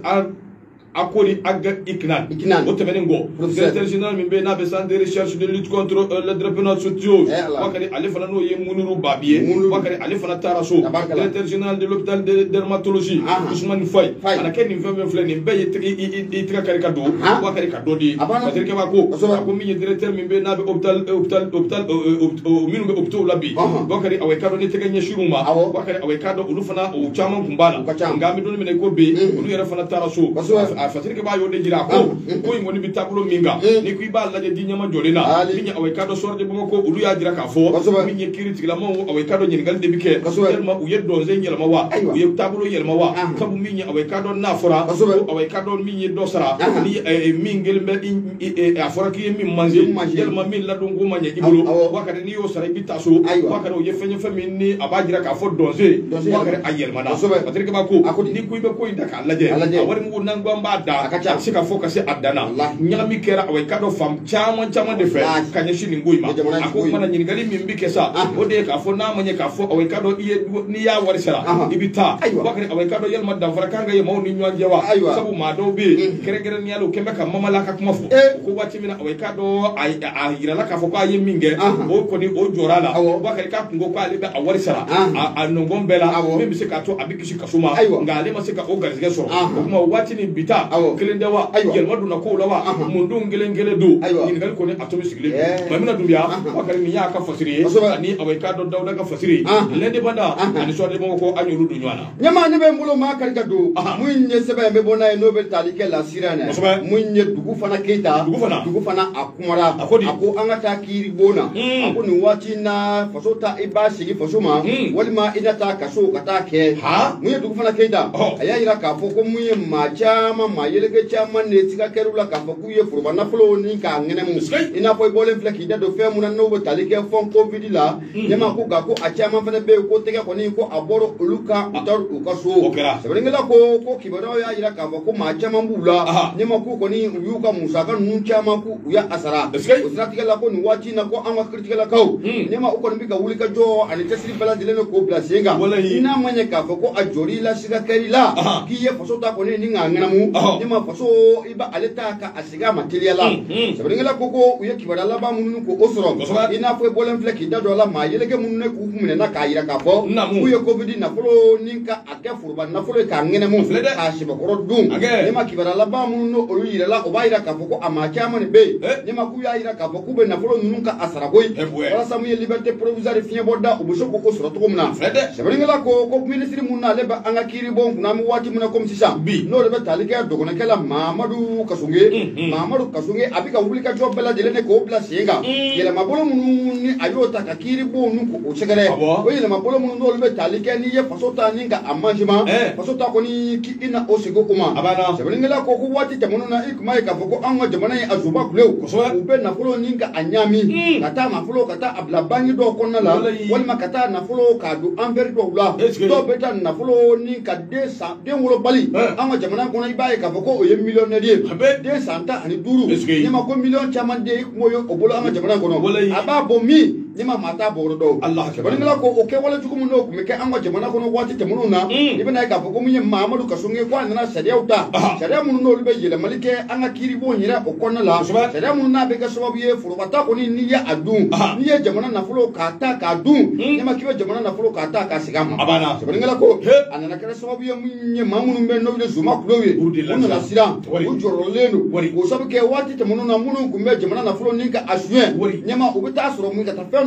Akori Aga Iknan o tɛmɛnen kɔ directeur général min bɛ yen n'a bɛ centre de recherche de lutte contre le drépanocytose Boubacar ale fana n'o ye Muniru Babi ye Boubacar ale fana taara so directeur général de l'hôpital de dermatologie Ousmane Faye a na kɛ nin fɛn fɛn filɛ nin bɛɛ ye i tɛgɛ kari ka don Boubacar ka dɔ di Terikɛ b'a ko a ko min ye directeur min bɛ yen n'a bɛ hôpital hôpital hôpital minnu bɛ hôpitaux la bi Boubacar awa i k'a dɔn ni tɛgɛ ɲɛsin'u ma Boubacar awa i k'a dɔn olu fana o caman kun b'a la nka an bɛ don min na i ko bi olu yɛrɛ fana taara so a Terikɛ b'a y'o de jira ko ko in kɔni bɛ taabolo min kan ni ko i b'a lajɛ di ɲɛma jɔlen na min ye awa i k'a dɔn sɔrɔ de Bamako olu y'a jira k'a fɔ min ye kiiri tigilamaw awa i k'a dɔn ɲininkali de bɛ kɛ yalima u ye dɔnsen yɛlɛma wa u ye taabolo yɛlɛma wa sabu min ye awa i k'a dɔn n'a fɔra ko awa i k'a dɔn min ye dɔ sara ni min kelen bɛ a fɔra k'i ye min manse yalima min ladon ko ma ɲɛ i bolo Boubacar n'i y'o sara i bɛ taa so Boubacar o ye fɛn ye fɛn min ni a b'a jira k'a fɔ dɔnsen Boubacar a yɛlɛmana Terikɛ b'a ko ni ko i bɛ ko in ta k'a lajɛ a wari mugu n'an ko an b'a da a bɛ se ka fɔ ka se a danna ɲagami kɛra awa i k'a dɔn fan caman caman de fɛ ka ɲɛsin nin ko in ma a ko kumana ɲininkali min bɛ kɛ sa o de ye k'a fɔ n'a ma ɲɛ k'a fɔ awa i k'a dɔn n'i y'a wari sara i bɛ taa Boubacar awa i k'a dɔn yalima danfara kan ka ye maaw ni ɲɔgɔn cɛ wa sabu maa dɔw bɛ yen kɛrɛnkɛrɛnnenya la o kɛn bɛ ka mamala ka kuma fɔ ko waati min na awa i k'a dɔn a yirala k'a fɔ k'a ye min kɛ o kɔni o jɔra a la Boubacar k'a kun ko k'ale bɛ a wari sara a nɔngɔn bɛɛ la min bɛ se k'a to a bɛ kisi kaso ma nka ale ma se ka o garizɛgɛ sɔrɔ o kuma waati ni bi ta kelen tɛ wa yɛlɛma donna kow la wa mun don kelen kelen don ɲininkali kɔni a to bɛ sigilen don Maimuna Dunbiya Boubacar nin y'a ka fasiri ye ani awa i k'a dɔn Dawuda ka fasiri l'indépendant ani sɔrɔden Bamako an y'olu don ɲɔgɔn na ɲɛmaa ne bɛ n bolo maa kari ka don mun ye sɛbɛn ye n bɛ bɔ n'a ye n'o bɛ tali kɛ la sira nɛ mun ye Dugu fana Keyita Dugu fana a kumara a ko an ka taa kiiri bon na a ko nin waati na faso ta i b'a sigi faso ma walima i na taa kaso ka taa kɛ mun ye Dugu fana Keyita a y'a jira k'a fɔ ko mun ye maa caman maa yeleke caman de tiga kɛr'u la k'a fɔ k'u ye foroba nafolo ni k'a ŋɛnɛmu i n'a fɔ i bɔlen filɛ k'i da don fɛn mun na n'o bɛ tali kɛ fɔ Covid la ɲɛmaa ko nka ko a caman fana bɛ yen ko tɛgɛ kɔni ko a bɔra olu kan u taara u ka so sɛbɛnnikɛla ko ko kibaruyaw y'a jira k'a fɔ ko maa caman b'u la ɲɛmaa ko kɔni u y'u ka musaka ninnu caman k'u u y'a sara o siratigɛ la ko nin waati in na ko an ka kiiritigɛlakaw ɲɛmaa u kɔni bɛ ka wuli ka jɔ ani cɛsiri bɛɛ lajɛlen bɛ k'o bila sen kan n'a ma ɲɛ k'a fɔ ko a jɔr'i la siga kɛr'i la k'i ye faso ta kɔni ni k'a ŋɛnɛmu ɲɛmaa faso i b'a ale ta ka a segin a ma teliya la sɛbɛnnikɛla ko ko u ye kibaruya laban minnu ko o sɔrɔ i n'a fɔ i bɔlen filɛ k'i da don a la maa yeleke minnu ne k'u minɛna k'a jira k'a fɔ k'u ye Covid nafolo ni ka a kɛ foroba nafolo ye k'a ŋɛnɛmu k'a sɛbɛkɔrɔ dun ɲɛmaa kibaruya laban minnu n'olu yirala o b'a jira k'a fɔ ko a maa caman de bɛ yen ɲɛmaa k'u y'a jira k'a fɔ k'u bɛ nafolo ninnu ka a sara koyi walasa mun ye liberté provisoire fiɲɛbɔ da u bɛ se k'o sɔrɔ cogo min na sɛbɛnnikɛla ko ko minisiri mun n'ale bɛ an ka kiiri bɔ kunna an bɛ waati min na komi sisan n'o de bɛ tali kɛ dɔgɔnɔkɛ la Mahamadu Kasonge Mahamadu Kasonge a bɛ ka wuli ka jɔ bɛɛ lajɛlen de k'o bila sen kan yɛlɛmabolo minnu ni a y'o ta ka kiiri bon nu k'o sɛgɛrɛ o yɛlɛmabolo minnu n'olu bɛ tali kɛ n'i ye faso ta ni ka a mansiman faso ta kɔni k'i na o segin o ma sɛbɛnnikɛla ko ko waati tɛmɛnenw na i tun b'a ye k'a fɔ ko an ka jamana ye a zuba kulew u bɛ nafolo ni ka a ɲaami ka taa nafolo ka taa a bila banki dɔw kɔnɔna la walima ka taa nafolo k'a don anvɛri dɔw la dɔw bɛ taa nafolo ni ka den san den wolobali an ka jamana kɔnɔ i b'a ye k'a fɔ ko o ye miliyɔnɛri ye den san tan ani duuru ɲɛmaa ko miliyɔn caman den i kun b'o ye o bolo an ka jamana kɔnɔ a b'a bɔ min ɲɛmaa maa t'a bɔrɔ dɔw sɛbɛnnikɛla ko o kɛwale jugu min n'o tun bɛ kɛ an ka jamana kɔnɔ waati tɛmɛnenw na i bɛna ye k'a fɔ ko mun ye Mahamadu Kasonge ko a nana sariyaw ta sariya minnu n'olu bɛ yɛlɛmali kɛ an ka kiiribon yɛrɛ o kɔnɔna la sariya minnu n'a bɛ kɛ sababu ye forobata kɔni n'i ye a dun n'i ye jamana nafolo k'a ta k'a dun ɲɛmaa k'i bɛ jamana nafolo k'a ta k'a segin a ma sɛbɛnnikɛla ko a nana kɛra sababu ye mun ye maa minnu bɛ n'olu ye zuma kulew ye u nana siran u jɔrɔlen don o sabu kɛ waati tɛmɛnenw na minnu tun bɛ jamana nafolo ni ka a suɲɛ ɲɛmaa u bɛ taa sɔrɔ mun ka taa fɛn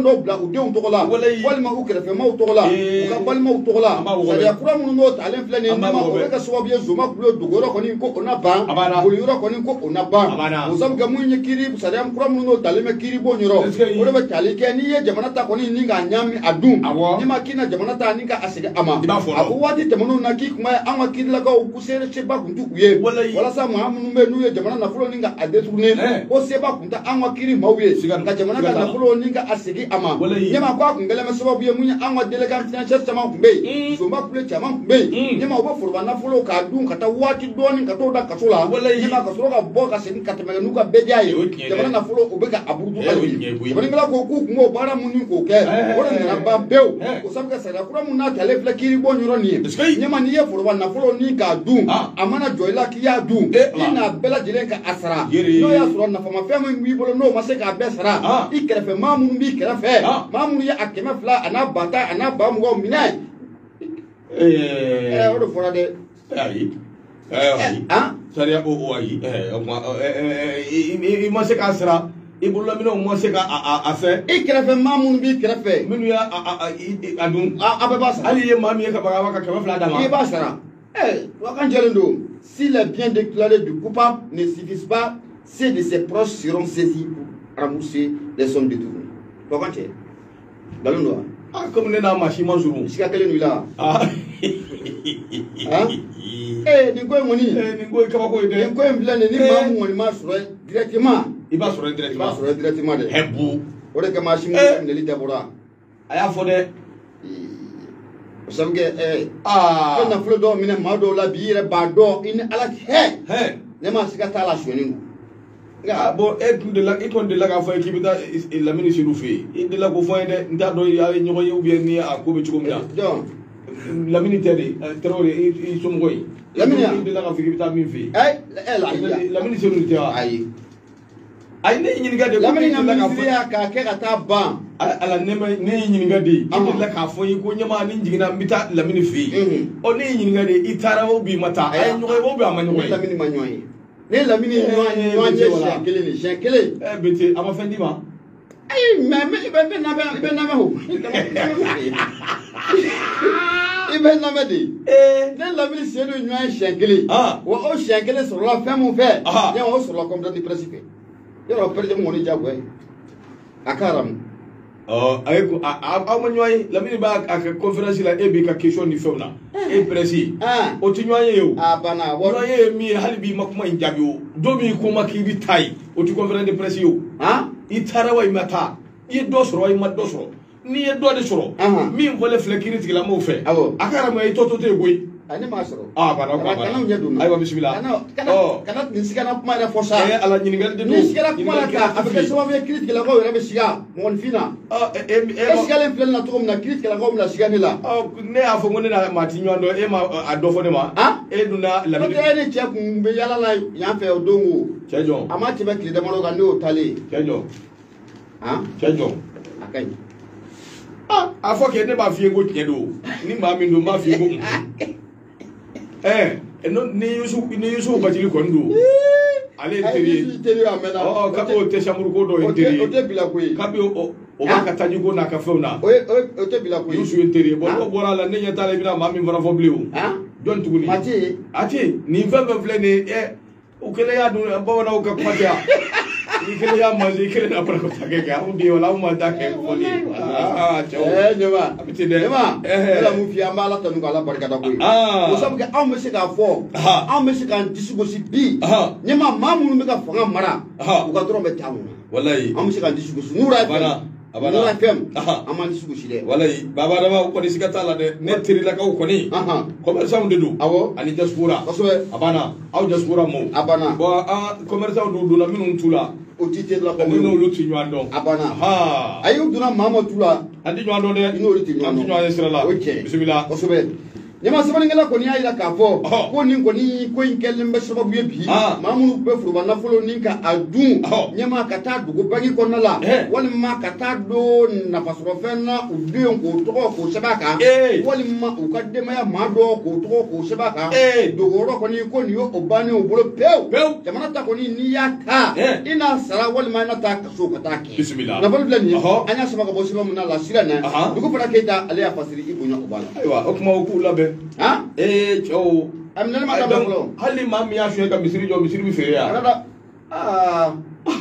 dɔw bila u denw tɔgɔ la walima u kɛrɛfɛmaw tɔgɔ la u ka balimaw tɔgɔ la sariya kura minnu n'o talen filɛ nin ye nema o bɛ kɛ sababu ye zoma kulo dogo yɔrɔ kɔni ko o na ban boli yɔrɔ kɔni ko o na ban o sabu kɛ mun ye kiiri sariya kura minnu n'o talen bɛ kiiri bon yɔrɔ o de bɛ tali kɛ n'i ye jamana ta kɔni ni k'a ɲami a dun n'i ma k'i na jamana ta ni ka a segin a ma a ko waati tɛmɛnenw na k'i kun bɛ an ka kiirilakaw ko seba kun t'u ye walasa maa minnu bɛ n'u ye jamana nafolo ni ka a détourner ko seba kun tɛ an ka kiiri maaw ye ka jamana ka nafolo ni ka a segin a ma ɲɛma ko a kun gɛlɛn bɛ sababu ye mun ye an ka délégué financier caman kun bɛ yen zomba kule caman kun bɛ yen ɲɛma u bɛ foroba nafolo k'a dun ka taa waati dɔɔni ka t'o da kaso la ɲɛma ka sɔrɔ ka bɔ ka segin ka tɛmɛ n'u ka bɛɛja ye jamana nafolo u bɛ ka a buruju hali bi sɛbɛnnikɛla ko k'u kun b'o baara mun ni k'o kɛ o de nana ban pewu o sabu kɛ sariya kura mun n'a talen filɛ kiiri bɔ yɔrɔ nin ye ɲɛma n'i ye foroba nafolo ni k'a dun a mana jɔ i la k'i y'a dun i n'a bɛɛ lajɛlen ka a sara n'o y'a sɔrɔ nafamafɛn min b'i bolo n'o ma se k'a bɛɛ sara i kɛrɛfɛ maa minnu b'i kɛrɛfɛ maa minnu ye a kɛmɛ fila a n'a ba tan a n'a ba muganw minɛ o de fɔra dɛ ayi ayi sariya o o ayi i ma se k'a sara i bolominɛw ma se ka a fɛ i kɛrɛfɛ maa minnu b'i kɛrɛfɛ minnu y'a a dun a bɛɛ b'a sara hali ye maa min ye ka baga ka kɛmɛ fila d'a ma i b'a sara wakan jɛlen don si les biens déclarés du coupable ne suffisent pas ceux de ses proches seront saisis pour rembourser les sommes détournées wakan cɛ nkalon don wa comme ne n'a ma si ma surun siga kelen don i la ee nin ko in kɔni nin ko ye kabako ye dɛ nin ko in filɛ nin ni maa mun kɔni ma sɔrɔ directement i b'a sɔrɔ directement i b'a sɔrɔ directement dɛ hɛbu o de kama si minnu minɛli tɛ bɔra a y'a fɔ dɛ o sabu kɛ ɛɛ ko nafolo dɔw minɛ maa dɔw la bi i yɛrɛ b'a dɔn i ni ala cɛ ne ma siga t'a la sonyɛni don nka bon e tun delila i kɔni delila k'a fɔ k'i bɛ taa Lamini Seydou fɛ yen i delila k'o fɔ n ye dɛ n t'a dɔn a ye ɲɔgɔn ye ou bien ni a ko bɛ cogo min na Lamini tɛ de Tarawele i somɔgɔ ye Lamini i delila k'a fɔ k'i bɛ taa min fɛ yen ɛ Lamini Seydou tɛ wa ayi ayi ne y'i ɲininka de Lamini ka minisiriya k'a kɛ ka taa ban ala ne y'i ɲininka de i delila k'a fɔ n ye ko ɲɛma ni jiginna n bɛ taa Lamini fɛ yen ɔ ne y'i ɲininka de i taara ou bien i ma taa a ye ɲɔgɔn ye ou bien a ma ɲɔgɔn ye Lamini ma ɲɔgɔn ye ne Lamini ɲɔgɔn ye siɲɛ kelen ni siɲɛ kelen ɛ bete a ma fɛn d'i ma ayi mɛ i bɛ labɛn i bɛ labɛn o i bɛ labɛn de ne Lamini Seydou ɲɔgɔn ye siɲɛ kelen wa o siɲɛ kelen sɔrɔla fɛn mun fɛ yala o sɔrɔla conférence de presse fɛ yɔrɔ président kɔni diyagoya ye a ka aramu ɔ a ye aw ma ɲɔgɔn ye Lamini b'a kɛ conférence la e b'i ka question ni fɛnw na e presse o tɛ ɲɔgɔn ye o a banna ɲɔgɔn ye min ye hali bi ma kuma in jaabi o don min ko ma k'i bɛ taa yen o tɛ conférence de presse ye o i taara wa i ma taa i ye dɔ sɔrɔ wa i ma dɔ sɔrɔ n'i ye dɔ de sɔrɔ min fɔlen filɛ kiiri tigilamɔgɔw fɛ a ka aramu i tɔ to ten koyi ne m'a sɔrɔ ah banna ko kana ɲɛ don ayiwa bisimila kana nin sigana kuma yɛrɛ fɔ sa ala ɲininkali de don ni sigana kuma la ta a bɛ kɛ sababu ye kiiri tigilakaw yɛrɛ bɛ siga mɔgɔninfin na e sigalen filɛ nin na cogo min na kiiri tigilakaw bɛna siga ne la ne y'a fɔ ko ne na maa ti ɲɔgɔn dɔn e ma a dɔ fɔ ne ma e dun na Lamini e ni cɛ kun bɛ yala la yan fɛ o don o cɛ jɔn a ma tɛmɛ tile damadɔ kan ne y'o talen cɛ jɔn cɛ jɔn a ka ɲi a fɔ kɛ ne b'a f'i ye ko tiɲɛ don ni maa min don n b'a f'i ye ko eh ni Yusu ni Yusu Bajili kɔni don ale ye teri ye ɔ kabi o tɛ chambre ko dɔ ye teri ye o tɛ bila koyi kabi o b'a ka taji ko n'a ka fɛnw na o tɛ bila koyi Yusu ye teri ye bon n'o bɔra a la ne ɲɛ t'a la i bɛna maa min fana fɔ bilen o jɔn tuguni a tɛ a tɛ nin fɛn fɛn filɛ nin ye ɛ o kɛlen y'a dun bamananw ka kuma tɛ yan i kelen y'a manzi i kelen na barakota kɛ kɛ anw de wala anw ma da kɛ fɔli aa cɛw ɛɛ ɲɛma a bɛ ten dɛ ɲɛma ne la mun f'i ye an bɛ ala tanu k'ala barikada koyi o sabu kɛ anw bɛ se k'a fɔ anw bɛ se k'an disi gosi bi ɲɛma maa minnu bɛ ka fanga mara u ka dɔrɔn bɛ taa mun na walayi anw bɛ se k'an disi gosi n'u y'a fɛ n'u y'a fɛ an m'an disi gosi dɛ walayi baba dama kɔni siga t'a la dɛ ne terilakaw kɔni commerçant de don awɔ ani diaspora kosɛbɛ a banna aw diaspora mɔw a banna bon an commerçant dɔw donna minnu t'u la o ti tɛ la ni n'olu ti ɲɔgɔn dɔn a banna a y'u donna maa ma t'u la an ti ɲɔgɔn dɔn dɛ i n'olu ti ɲɔgɔn dɔn an ti ɲɔgɔn ye sira la o cɛ bisimila kosɛbɛ nyama sabani ngala ko ni ayira ka fo ko nin ko ni ko in kellen be sababu ye bi mamunu be furu bana folo ninka adu nyama kata dugo bangi ko nala wal ma kata do na fasoro fenna udu ko to ko sabaka wal ma u kadde ma ya ma do ko to ko sabaka do goro ko ni ko ni o bani o bolo pew jamana ta ko ni ni ya ka ina sara wal ma na ta so kata ki bismillah na bal blani anya sama ko bosi mamuna la sirana dugo para keta ale ya fasiri ibu nya ko bala aywa o kuma o ku labe ha eh cho amna ma ka bolo hali ma mi ya shu ka misiri jo misiri bi fere ya ah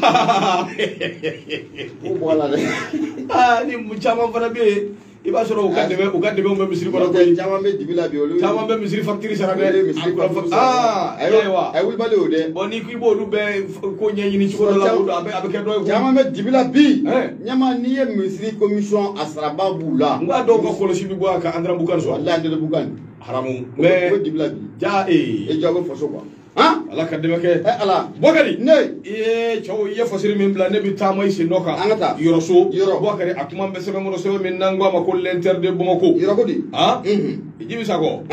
o bola de ah ni mu chama fana be iba soro o kadebe o kadebe o misiri ko ko chama be dibila bi olu chama be misiri factory sara de ah aywa ay wul bale o de boni ku ibo du be ko nyenyi ni ci ko la ko abe abe ke do chama be dibila bi nyama ni ye misiri commission asraba bula ngwa do ko ko sibi bo aka andra bukan so wallahi de bukan haramu mais dibila bi ja e e jago foso quoi ha ala kademe ke eh ala bokari ne e chawo ye fasiri min bla ne bi tamay si noka angata yoroso bokari akuma be sebe mo so min nangwa ma ko l'enter de bomako yoroko di ha jibi sako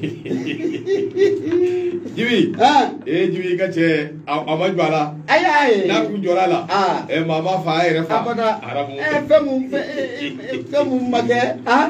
jibi ha e jibi ka che amajbala ay ay na ku jorala e mama fa ay refa haramu e femu femu make ha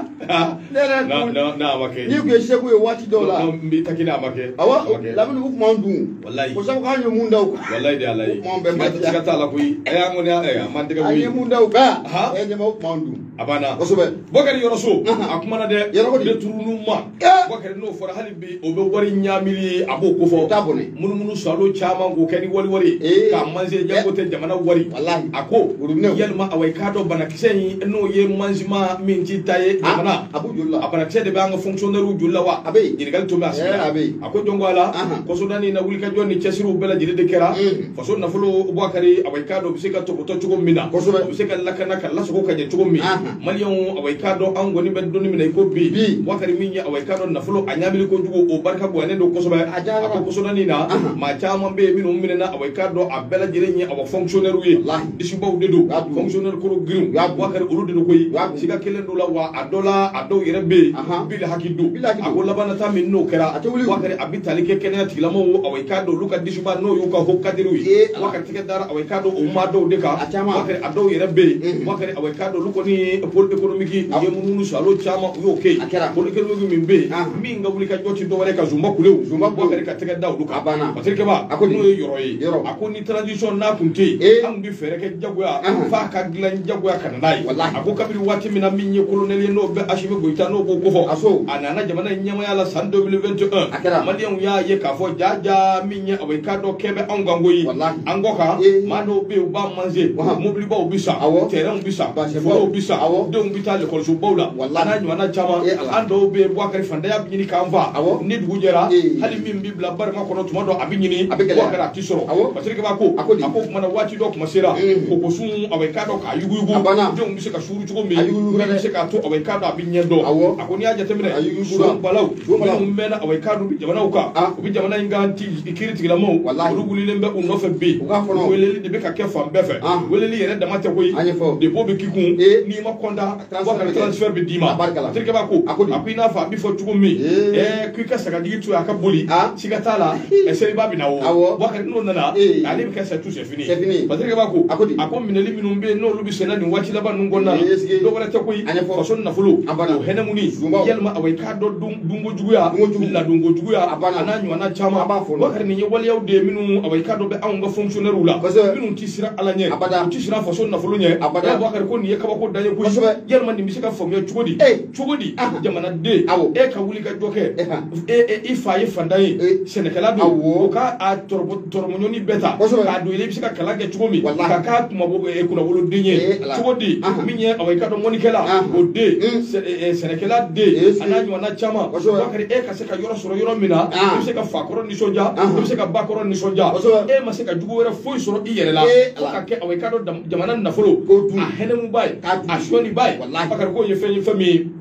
na na na make ni ku shegu e wati dola mbi takina make awa labnu ku mandu wallahi ko sabu kanyo munda ko wallahi de allahi mo be ma tika tala kuyi e ngoni e man diga kuyi ay munda ko ka e de mo mandu abana ko sobe bokari yoroso akuma na de yoroko de turunu ma bokari no fora halibi o be wari nyamili abo ko fo tabone munu munu salo chama ko kani wali wali ka manze jango te jamana wari wallahi ako yelma awai kado bana kiseni no ye manzima minti taye jamana abu julla abana kise de banga fonctionnaire julla wa abe inigal to mas ako jongo ala ko sodani na wulika jonni chesiru bela jide de kera faso na fulo bokari awai kado bisika to to chugo mina bisika lakana kala so ko kaje chugo mi malion awai kado an goni be doni mina ko bi bokari minya awai kado na fulo anyamili ko jugo o barka bo ne do ko soba ako so dani na ma chama be minu minena awai kado abela jire nyi awa fonctionnaire wi disu baw dedo fonctionnaire ko grim bokari ulu dedo koy siga kelen do la wa adola ado yere be bil hakidu ako labana ta min no kera bokari abitali ke kenen tilamo awai kado luka disu ba no yuka hokkadiru bokari tike dara awai kado o ma do de ka bokari ado yere be bokari awai kado luko ni pol économique ye mununu salo chama yo ke pol économique min be mi nga wuli ka joti do wale ka zumba kulew zumba bokari ka tike daw luka batirke ba ako no yoro yi ako ni tradition na kunte am bi fere ke jagoya fa ka glan jagoya kana dai ako kabiri wati mina minye colonel no be ashibe goita no go gofo anana jamana nyama yala san deux mille vingt et un malian ya ye ka fo jaja minye awai kado kebe angangoyi angoka mano be ba manje mobili ba obisa terrain obisa fo obisa de umbita le kolso bawla ana nywana chama ando be bwakari fanda ya binyini kanva ni dugujera hali min bi bla bar ma kono tumodo abinyini bwakara tisoro basirike ba ko ako mana wati do kuma sera ko ko sun awai kado ka yugu yugu de umbise ka shuru chugo mi umbise ka to awai kado abinyendo ako ni aja temre so balaw min mena awai kado bi jamana uka bi jamana inganti ikiri tigila mo ruguli lembe unno fe be weleli de be ka ke fam befe weleli yere da mate koy de bo be kikun ni ma konda wakara transfer be dima tirke ba ko akina fa bi fo chugo mi eh kuika saka digitu aka boli sigatala e seri ba bi nawo wakara no nana ali be ka sa tout c'est fini parce que ba ko ako mineli minum be no lubi sena ni wati laba nu gonna do wala te koy façon na fulo o henemuni yelma awai ka do dungo juguya la dungo juguya ana nywana chama wakara ni wali yaw de minu awai ka do be an ga fonctionnaire ula minu tisira ala nye tisira façon na fulo nye wakara ko ni yakaba ko daye ko yelma ni misika fo me chugodi chugodi jamana de e ka wuli ga joke e e ifa ye fandaye senekala do ka a torbo tormonyoni beta ka do ile bisika kala ke chugomi ka ka tuma bo e kuna wolo denye chugodi minye awai ka do monikela o de senekala de ana nywana chama wakari e ka se ka yoro soro yoro mina bisika fakoro ni soja bisika bakoro ni soja e masika jugo wera foi soro iyere la ka ke awai ka do jamana na folo a henemu bay a shoni bay wakari ko ye fe fami a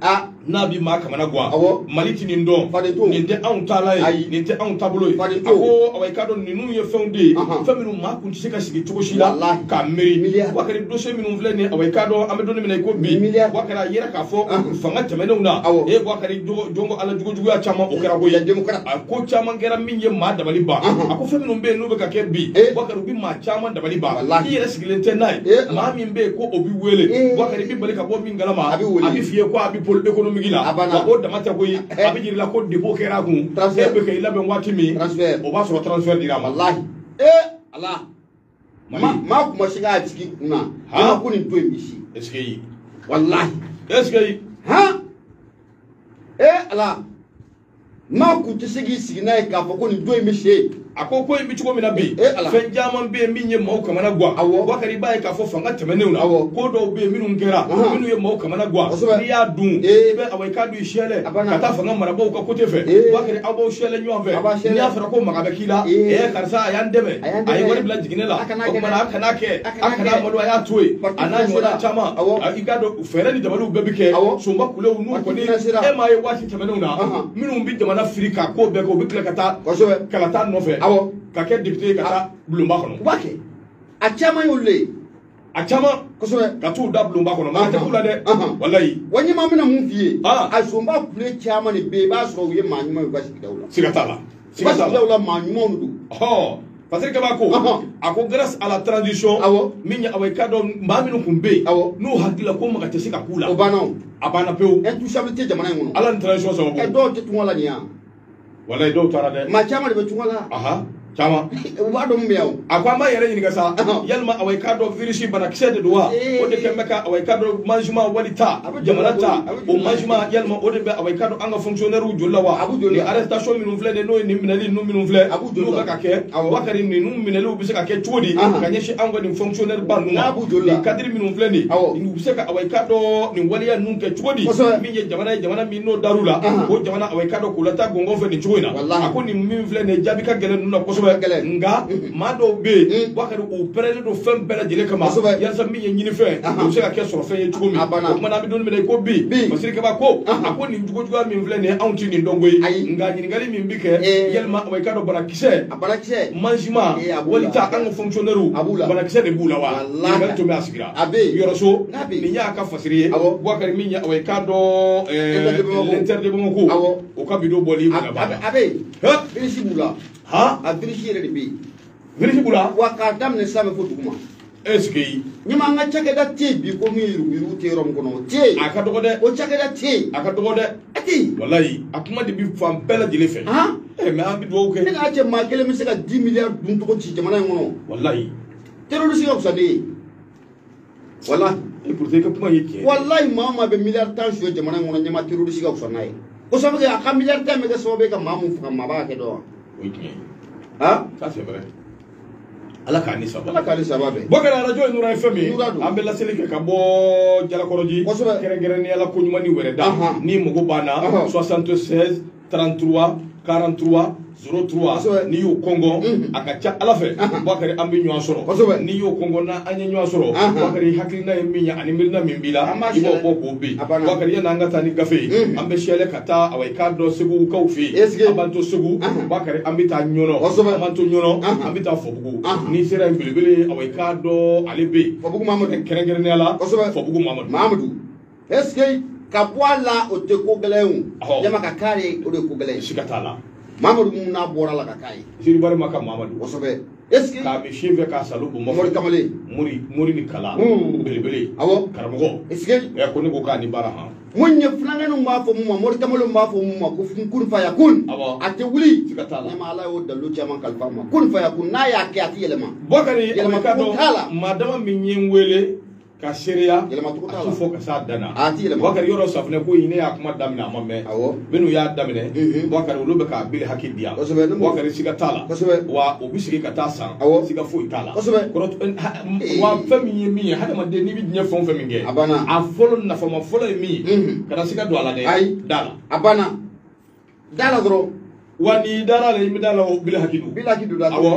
n'a bi maa kamana guwa mali ti nin dɔn nin tɛ anw taala ye nin tɛ anw taabolo ye a ko awa i k'a dɔn ninnu ye fɛnw de ye fɛn minnu maa kun tɛ se ka sigi cogo si la k'a miiri wakari dossier minnu filɛ nin ye awa i k'a dɔn an bɛ don min na i ko bi wakari a yɛrɛ k'a fɔ fanga tɛmɛnenw na e wakari jɔnko ala jugujuguya caman o kɛra ko ye a ko caman kɛra min ye maa dabali ban a ko fɛn minnu bɛ yen n'u bɛ ka kɛ bi wakari u bi maa caman dabali ban i yɛrɛ sigilen tɛ n'a ye maa min bɛ yen ko o bi wele wakari bi bali ka bɔ min kalama a bɛ f'i ye ko a bɛ poli économique la wa o dama tɛ koyi a bɛ jir'i la ko dépôt kɛra a kun e bɛ ka i labɛn waati min o b'a sɔrɔ transfert dira a ma walahi ee ala maa kuma se k'a jigi kunna aa ko nin don in bɛ se est ce que walahi est ce que han ee ala maa kun tɛ se k'i sigi n'a ye k'a fɔ ko nin don in bɛ se a ko ko in bɛ cogo min na bi fɛn caman bɛ yen min ye maaw kamana guwa wakari b'a ye k'a fɔ fanga tɛmɛnenw na ko dɔw bɛ yen minnu kɛra minnu ye maaw kamana guwa n'i y'a dun i bɛ awa i k'a dun i siyɛlɛ ka taa fanga marabaaw ka côté fɛ wakari aw b'aw siyɛlɛ ɲɔgɔn fɛ n'i y'a fɔra ko maga bɛ k'i la ɛ karisa a y'an dɛmɛ a ye wari bila jiginɛ la o kumana a kana kɛ a kana malo a y'a to yen a n'a ɲɔgɔnna caman i k'a dɔn fɛɛrɛ ni dabaliw bɛɛ bɛ kɛ sonba kulew n'u kɔni e m'a ye waati tɛmɛnenw na minnu bɛ jamana firi k'a ko bɛɛ kɛ u bɛ tila ka taa kala taa nɔfɛ ka kɛ député ka taa bulonba kɔnɔ u b'a kɛ a caman y'olu le ye a caman kosɛbɛ ka t'u da bulonba kɔnɔ maa tɛ k'u la dɛ walayi wa ɲɛmaa bɛna mun f'i ye a sonba kule caman de bɛ yen i b'a sɔrɔ u ye maa ɲumanw u ka sigidaw la siga t'a la u ka sigidaw la maa ɲumanw de don ɔhɔ parce que kaba ko a ko grâce à la transition min ye awa i k'a dɔn maa minnu kun bɛ yen n'u hakili la ko maga tɛ se ka k'u la o banna a banna pewu intouchabilité jamana in kɔnɔ ala ni transition sababu ɛ dɔw tɛ tunga la nin yan walayi dɔw taara dɛ maa caman de bɛ tunga la caman u b'a dɔn mun bɛ yan a ko an b'a yɛrɛ ɲininka sa yalima awa i k'a dɔn virus banakisɛ de don wa o de kɛn bɛ ka awa i k'a dɔn management wali ta jamana ta o management yalima o de bɛ awa i k'a dɔn an ka fonctionnaire joli la wa ni arrestation minnu filɛ nin n'o ye nin minɛli ninnu minnu filɛ n'u bɛ ka kɛ wakari ninnu minɛliw bɛ se ka kɛ cogo di ka ɲɛsin an ka nin fonctionnaire ba ninnu ma nin cadre minnu filɛ nin u bɛ se ka awa i k'a dɔn nin waleya ninnu kɛ cogo di min ye jamana ye jamana min n'o dar'u la o jamana awa i k'a dɔn k'u lataa gɔngɔn fɛ nin cogo in na a ko nin min filɛ nin jaabi ka gɛlɛn ninnu na kosɛbɛ nga maa dɔw bɛ yen wakari u pɛrɛnnen don fɛn bɛɛ lajɛlen kama yasa min ye ɲinifɛn o bɛ se ka kɛ sɔrɔ fɛn ye cogo min o kumana an bɛ don min na i ko bi masiri kaba ko a ko nin jogo juguya min filɛ nin ye anw ti nin dɔn koyi nga ɲininkali min bɛ kɛ yalima awa i k'a dɔn banakisɛ management wali ta an ka fonctionnaire banakisɛ de b'u la wa ɲininkali tun bɛ a sigira yɔrɔso nin y'a ka fasiri ye wakari min ye awa i k'a dɔn l'intérieur de Bamako o ka bidon bɔli bila ba la a bɛ yen virus b'u la a virus yɛrɛ de bɛ yen virus b'u la wa k'a daminɛ sanfɛ fo duguma est ce que ɲɛma an ka cakɛda tɛ yen bi ko min yurugu tɛ yɔrɔ min kɔnɔ o tɛ yen a ka dɔgɔ dɛ o cakɛda tɛ yen a ka dɔgɔ dɛ a tɛ yen walayi a kuma de bɛ fan bɛɛ lajɛlen fɛ ɛ mɛ an bɛ dugawu kɛ ne k'a cɛ maa kelen bɛ se ka dix milliards dun tɔgɔ ci jamana in kɔnɔ walayi terroriste ka fisa ne ye walayi e pour que i ka kuma ye tiɲɛ walayi maa o maa bɛ miliyari tan suyɛ jamana in kɔnɔ ɲɛma terroriste ka fisa n'a ye ko sababu kɛ a ka miliyari tan bɛ kɛ sababu ye ka maa mun faga maa b'a kɛ dɔn wa o ye tiɲɛ ye ah ça c'est vrai ala k'a ni saba ala k'a ni saba bɛɛ Bokari arajo ye Nura F M ye an bɛ laseli kɛ ka bɔ Jalakɔrɔji kɛrɛnkɛrɛnnenya la ko ɲuman ni wɛrɛ da ni mago b'an na soixante-seize trente-trois quarante-trois zéro trois n'i y'o kɔngɔ a ka ca ala fɛ Bokari an bɛ ɲɔgɔn sɔrɔ n'i y'o kɔngɔ na an ye ɲɔgɔn sɔrɔ Bokari hakilina ye min ye ani miirina min b'i la i b'o bɔ k'o bin Bokari yanni an ka taa ni gafe ye an bɛ siyɛlɛ ka taa awa i k'a dɔn Segukaw fɛ yen an b'an to Segu Bokari an bɛ taa Ɲɔnɔ an b'an to Ɲɔnɔ an bɛ taa Fɔbugu n'i sera yen belebele awa i k'a dɔn ale bɛ yen Fɔbugu Mamadu kɛrɛnkɛrɛnnenya la Fɔbugu Mamadu Mamadu est ce que ka bɔ a la o tɛ ko gɛlɛn o ɲama ka k'a ye o de ye ko gɛlɛn ye siga t'a la Mamadu mun n'a bɔra la ka k'a ye Ziribari ma ka Mamadu kosɛbɛ est ce que k'a bɛ fiɲɛ fɛ k'a salo bɔ Mori Kamalen Mori Mori ni kala belebele awɔ karamɔgɔ est ce que ɛ ko ne ko k'a ni baara han mun ye filankɛninw b'a fɔ mun ma Mori Kamalen b'a fɔ mun ma ko kun fa yakun a tɛ wuli siga t'a la ɲama ala y'o dalilu caman kalifa ma kun fa yakun n'a y'a kɛ a tɛ yɛlɛma Bokari yɛlɛma t'a la maa dama min ye n wele ka seereya yɛlɛmacogo t'a a la t'u fɔ ka s'a dan na a tɛ yɛlɛma Bokari yɔrɔ safunɛ ko in ne y'a kuma daminɛ a ma mɛn awɔ minnu y'a daminɛ Bokari olu bɛ k'a bere hakɛ di yan kosɛbɛ ne Bokari siga t'a la kosɛbɛ wa o bɛ sigi ka taa san awɔ siga foyi t'a la kosɛbɛ wa fɛn min ye min ye hadamaden n'i bɛ diɲɛ fɛn o fɛn min kɛ a banna a fɔlɔ nafama fɔlɔ ye min ye kana siga don a la dɛ ayi da la a banna da la dɔrɔn wa n'i dara la i bɛ da la o bere hakɛ don bi laki don da awɔ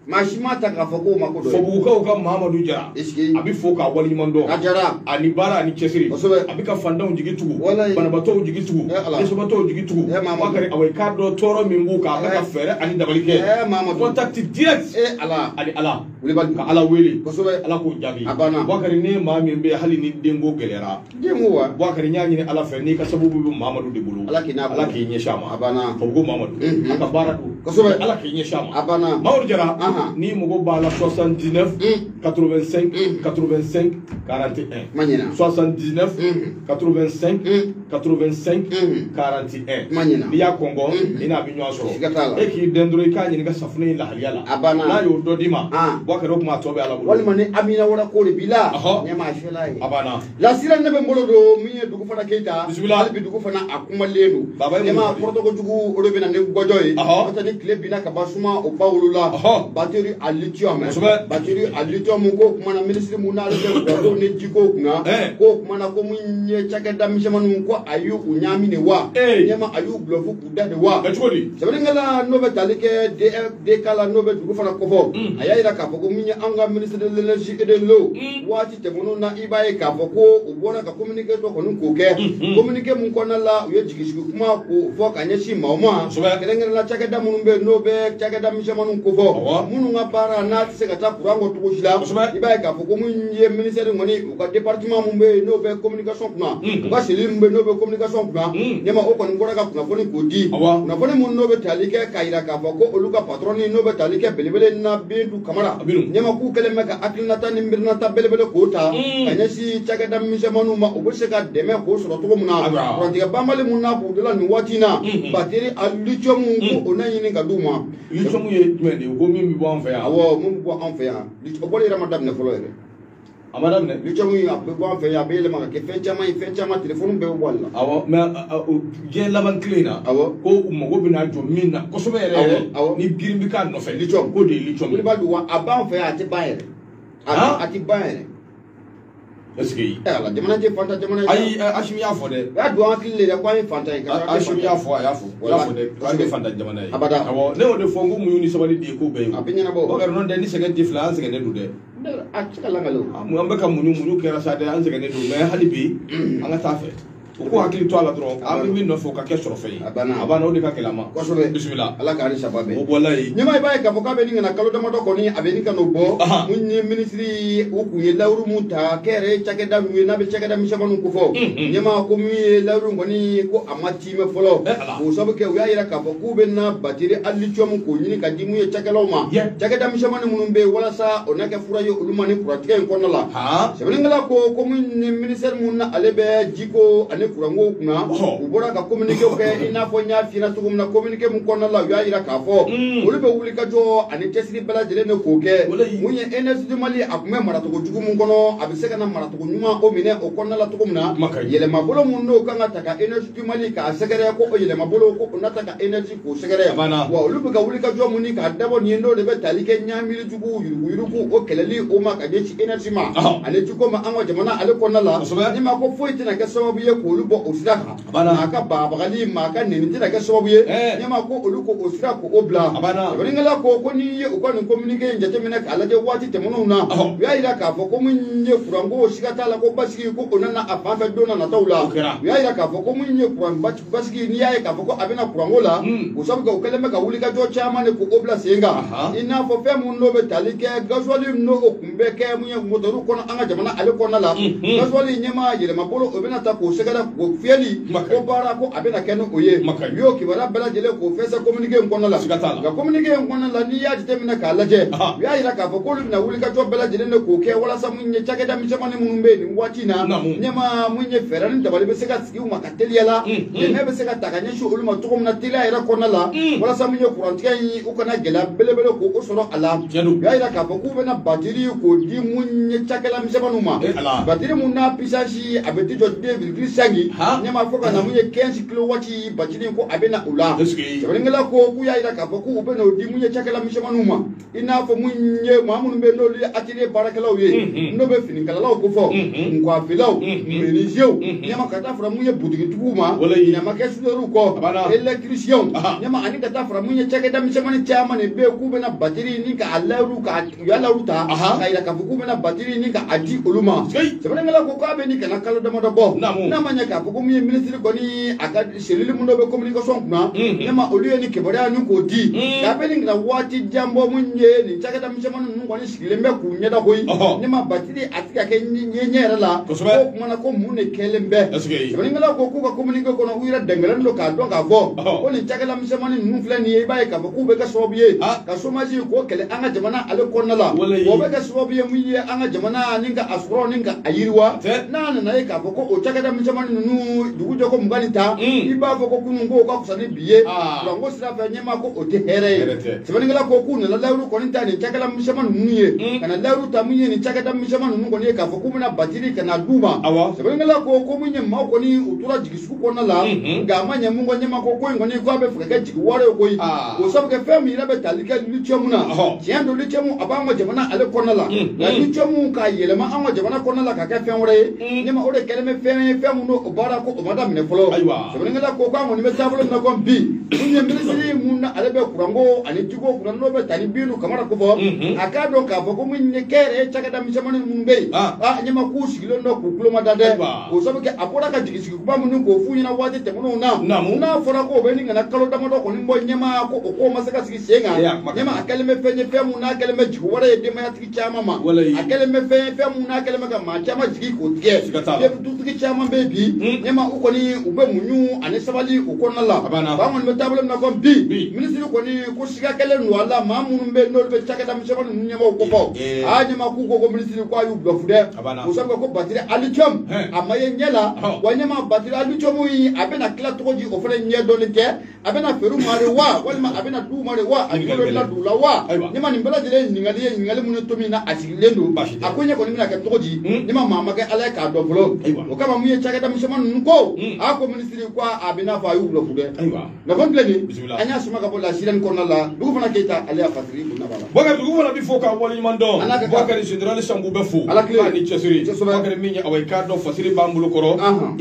mashima ta ka foko ma ko do fobuka ka Mamadou Jara abi foka wali mando ajara ani bara ani chesiri abi ka fanda jigi tugu bana bato jigi tugu eso bato jigi tugu makari awai kado toro mimbuka ka fere ani dabalike eh Mamadou contact direct eh ala ali ala wuli bal ka ala weli kosobe ala ko jabi abana bakari ne ma mi be hali ni dengo gelera dengo wa bakari nyaani ni ala fe ni ka sabubu bi Mamadou de bulu ala kina ala ki nyeshama abana fobugo Mamadou aka bara du kosobe ala ki nyeshama abana Mamadou Jara ni mogo bala soixante-dix-neuf quatre-vingt-cinq quatre-vingt-cinq quarante et un manyina soixante-dix-neuf quatre-vingt-cinq quatre-vingt-cinq quarante et un manyina biya Congo ina bi nyo soro e ki dendro ka nyini ga safune la haliyala abana na yo dodima baka ro kuma tobe ala bulu wal mane amina wala ko bila nyama shelai abana la sira ne be mbolo do mi dugu fana keita bismillah bi dugu fana akuma lenu nyama porto ko jugu ro bina ne gojoy ata ni club bina ka basuma o bawulula bateri lithium bateri a lithium ko kuma na ministre mu na le ko ne jiko kuna ko kuma na ko munye chaka da mishamanu ko ayu unyami ne wa nyama ayu blofu kuda de wa sabari ngala no be talike de de kala no be dugu fana ko fo ayira ka fo ko munye anga ministre de l'énergie et de l'eau wati te mono na ibaye ka fo ko ubona ka communiquer to ko nun ko ke communiquer mun ko na la yo jigi kuma ko fo ka nyeshi mawma ngala la chaka da mun be no be chaka da mishamanu ko fo munu nga bara na se ka ta kurango to jila iba ka fo ko mun ye ministère ngoni ko département mun be no be communication kuna ko silim be no be communication kuna nyama o ko ngora ka kuna foni ko di na foni mun no be talike kaira ka fo ko oluka patron ni no be talike belebele na bindu kamara nyama ku kele meka akilna ta nimbirna ta belebele ko ta kanya si caga dam mi semanu ma o be se ka deme ko so to muna ko diga bambale mun na bu dela ni watina bateri alucho mun ko onani ni ka duma lucho mun ye twende ko mi mi bo an fa ya awo mun bo an fa ya o bole ramadam ne folo ere amadam ne lucho mun ya bo an fa ya be le ma ke fe chama fe chama telephone be wala awo me je laban cleaner awo ko mo go bina jo minna ko so be ere ni birimbi kan no fe lucho ko de lucho mun ba du wa aban fa ya ati ba ere ati ba ere est-ce que ala jamana je fanta jamana ay ashimi ya fo de ya do an kille de kwa fanta ka ashimi ya fo ya fo ya fo de ka de fanta jamana yi awo ne o de fongo mu yuni sabali de ko be abinya bo o gar non de ni segen difference segen du de a cika langalo mu ambe kam munyu munyu kera sa de an segen du mais halibi anga tafe ko hakili to ala dron am mi no fo ka ke soro fe abana abana o de ka kelama ko so be bismillah ala ka ri sababe o wallahi nyama ibaye ka fo ka be ni na kalo dama do ko ni abeni ka no bo munye ministry o ku ye lawru munta kere chake da mi na be chake da mi shabanu ko fo nyama ko mi lawru ngoni ko amati me folo o so be ke wi ayira ka fo ku be na batiri allichom ko ni ka dimu ye chake lawma chake da mi shabanu munum be wala sa onake furayo ulumani kuratike ko na la sebeni ngala ko ko munye minister mun na alebe jiko kurango kuna ubora ka communique ke ina fo nya fina to na communique mun konna la ya ira ka fo olu be wuli ka jo ani tesiri bala jele ne ko ke munye energy de mali akume mara to jugu mun kono abiseka na mara to nyuma o mine o konna la to kumna yele mabolo mun no kanga taka energy de mali ka segere ko o yele mabolo ko na taka energy ko segere wa olu be ka wuli ka jo muni ka dabo ni ndo de be talike nya mili jugu yuru yuru ko o keleli o ma ka de energy ma ale jugo ma anwa jamana ale konna la ni ma ko fo itina ka sababu ye ko bo osiraka aka babagali maka nini tira ke sababu ye nyama ko olu ko osira ko obla ngala ko ko ni ye ko ni communique njete mena kala de wati temono na ya ira ka fo ko munye kurango osigata la ko basiki ko onana afafa dona na tawla ya ira ka fo ko munye kurango basiki ni ya ka fo ko abena kurango la usabu ko keleme ka wuli ka jo chama ne ko obla senga ina fo fe mun no be talike gazwali no okumbe ke munye motoru ko anga jamana ale ko na la gazwali nyama yele mabolo obena ta ko segala ko fieli ko bara ko abena kenu oye yo ki wala bala jele ko fesa communique en kono la ga communique en kono la ni ya temina ka laje ya ira ka ko na wuli ka to bala jele ne ko ke wala sa munye chake da misema ni munumbe ni watina nyama munye ferani da bali beseka siki uma kateli yala ne ne beseka takanya shu uluma to na tila ira kono la wala sa munye kurantika yi ukana gela bele bele ko osoro ala ya ira ka ko bena batiri ko di munye chake la misema numa batiri munna pisashi abeti jo deux virgule cinq bangi nyama foka na munye quinze kilo wati batini ko abena ula sabringala ko ku ya ira ka foku ube no di munye chakala mishamanuma ina fo munye mamun be no li atire barakala we no be fini kala law ko fo ngwa filaw menisio nyama kata fra munye budigi tubuma nyama kesu ko electrician nyama ani kata fra munye chakada mishamani chama ne be ku be na batiri ni ka alaru ka yala ruta ka ira ka foku be na batiri ni ka adi uluma sabringala ko ka be ni kana kala dama bo na manya ka foku munye ministre ko ni aka selili mundo be communication kuna nyama oluye ni kebora ni ko di ka be ni na wati jambo munye ni chakada mishamani nungo ni shilembe ku nyeda hoyi nyama batiri atika ke nyenyera la ko mana ko mune kelembe sabringala ko ko ka communication ko na uira dengala ndo ka do ka vo ko ni chakada mishamani nunfle ni e bae ka ku be ka sobiye ka somaji ko kele anga jamana ale konna la ko be ka sobiye munye anga jamana ninga asro ninga ayirwa na na na ka ko o chakada mishamani nunu dugu joko mugani ta iba ko kunu ngo ka kusani biye ngo sira fa nyema ko o te here sabringala ko ku na lawru ko ni ta ni chakada mishamani nunye kana lawru ta munye ni chakada mishamani nunu ko ni ka ko kumuna batiri kana duma sabringala ko ko munye ma ko ni utura jigisu ko na la ga manya mungo nyema ko ko ngoni ko be fuka jigi wore ko yi o sabu ke fami rabe talika lichemuna tiendo lichemu abango jamana ale ko na la la lichemu ka yelema ango jamana ko na la ka ke fenwore nyema ore keleme fen femu no bara ko madam ne folo sabringala ko ko ngoni be tablo na ko bi munye ministry munna ale be kurango ani tigo kurano be tani binu kamara ko bo akado ka ko munye kere chakada mishamani munbe ah nyema ku sigilo no ku kulo madade ko sabu ke apora ka jigi sigi ba munu ko fu nyina wate te muno na na fora ko be ni ngana kalo dama do ko ni mbo nyema ko ko masaka sigi senga nyema akaleme fenye femu na akaleme jigi wara de ma tiki chama ma akaleme fe femu na akaleme ka ma chama jigi ko tike ye du tiki chama be bi nyema uko ni ube munyu ane sabali uko na la ba mon be table na ko bi ministre ko ni ko siga kele no ala ma munu be no be chakada mishamani nyema ko fo a nyema ku ko ministre ko ayu blofude ko sabu ko batire alichom amaye nyela wanyama batire alichom yi abena kila toji ofre nye donite abena feru mare wa walma abena du mare wa akolo la du la wa nyema nimbala jere ningali ningali munu tomi na asigilendo akonya ko nimina ka toji nyema mama ke ala ka do blo o kama muye chakada mishamani nko ako ministre ko abena fa ayu blofude na vongle ni anya suma ka bola siran ko na la dugu fana keta ala fatri ko na bala boga dugu fana bi foka wali mando boga ni general sangu be fu ni chesuri boga mi nya awai ka do fasiri bambulu koro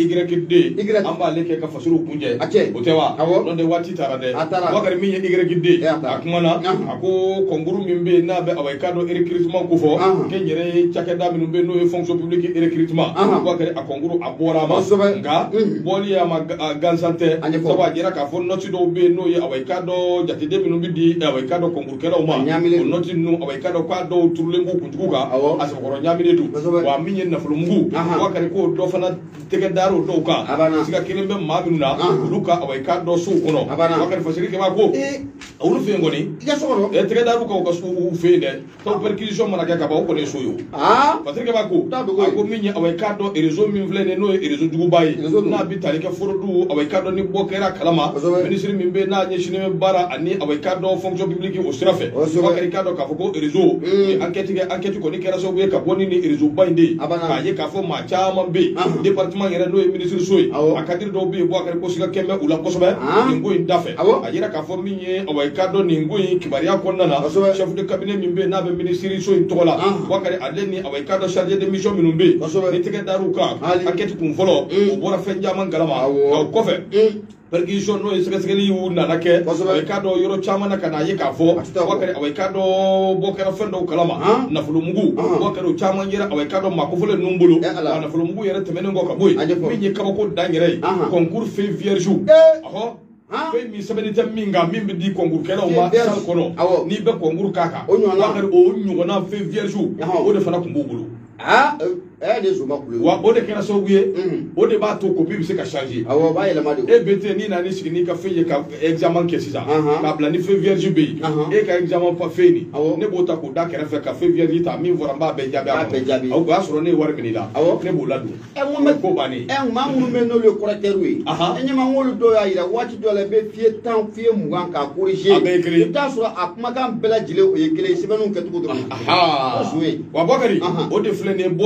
ygd amba leke ka fasiru kunje otewa non de wati tarade boga mi nya ygd akumana ako konguru mimbe na be awai ka do recruitment ko fo kenjere chakada minum be no fonction publique recruitment boga akonguru abora ma nga boli ya ma gansante sawa jira ka fo noti do be no ye awai ka do jati de minum bi di awai ka do konguru kera o ma noti no awai ka do kwa do turlengo kuntuka asa koro nyamine du wa minye na fulungu wakari ko do fana tege daro do ka siga kirimbe mabinuna luka awai ka do su kono wakari fasiri ke mako awulu fe ngoni ya sokoro e tege daro ka ko su fe de to perquisition mana ka ba ko ne soyo ah fasiri ke mako ko minye awai ka do erezo min vlene no erezo dugu bayi na bitali ke forodu awai ka do ni bokera kalama ministre mimbe na nyeshine bara ani awai ka do fonction publique au strafe wakari ka do ka foko erezo enquête enquête ko ni kera so ka boni ni erezo bande ka ye ka fo ma chama be département yere no ministre soy akadir do be bo akari ko siga kembe ula ko sobe ngo indafe ayira ka fo minye awai ka do ni ngo kibariya ko nana chef de cabinet mimbe na be ministre soy tola wakari aleni awai ka do chargé de mission minumbe ni tege daruka enquête kun folo o bora fenja man galama ko fe perquisition no sekesegeli wu nana ke awai ka do yoro chama na kana ye ka fo wakari awai ka do bokera fendo kalama na fulu mugu wakari chama yera awai ka do makofole numbulu na fulu mugu yera temene ngo ka boy minye ka ko dangere concours fait vierge aho fe mi sabeni tam minga mimbe di concours kela o ma sal kono ni be concours kaka wakari o nyugo na fait vierge o de fana kumbugulu ah eh de zuma kulu wa o de kera so wiye o de ba to ko bi se ka changer awo ba yele ma de e bete ni na ni signi ka feye ka examen ke sisa ka bla ni fe vierge be e ka examen pa fe ni ne bota ko da kera fe ka fe vierge ta mi vora ba be jabe awo awo ga soro ne war mi la ne bo ladu e mo me ko bani e ma mu me no le correcteur wi e nyama ngolu do ya ira wati do le be fie tan fie mu gan ka corriger ta soro akuma kan bela jile o ye kele sibenu ke tuko do aha wa bakari o de fle ne bona na ke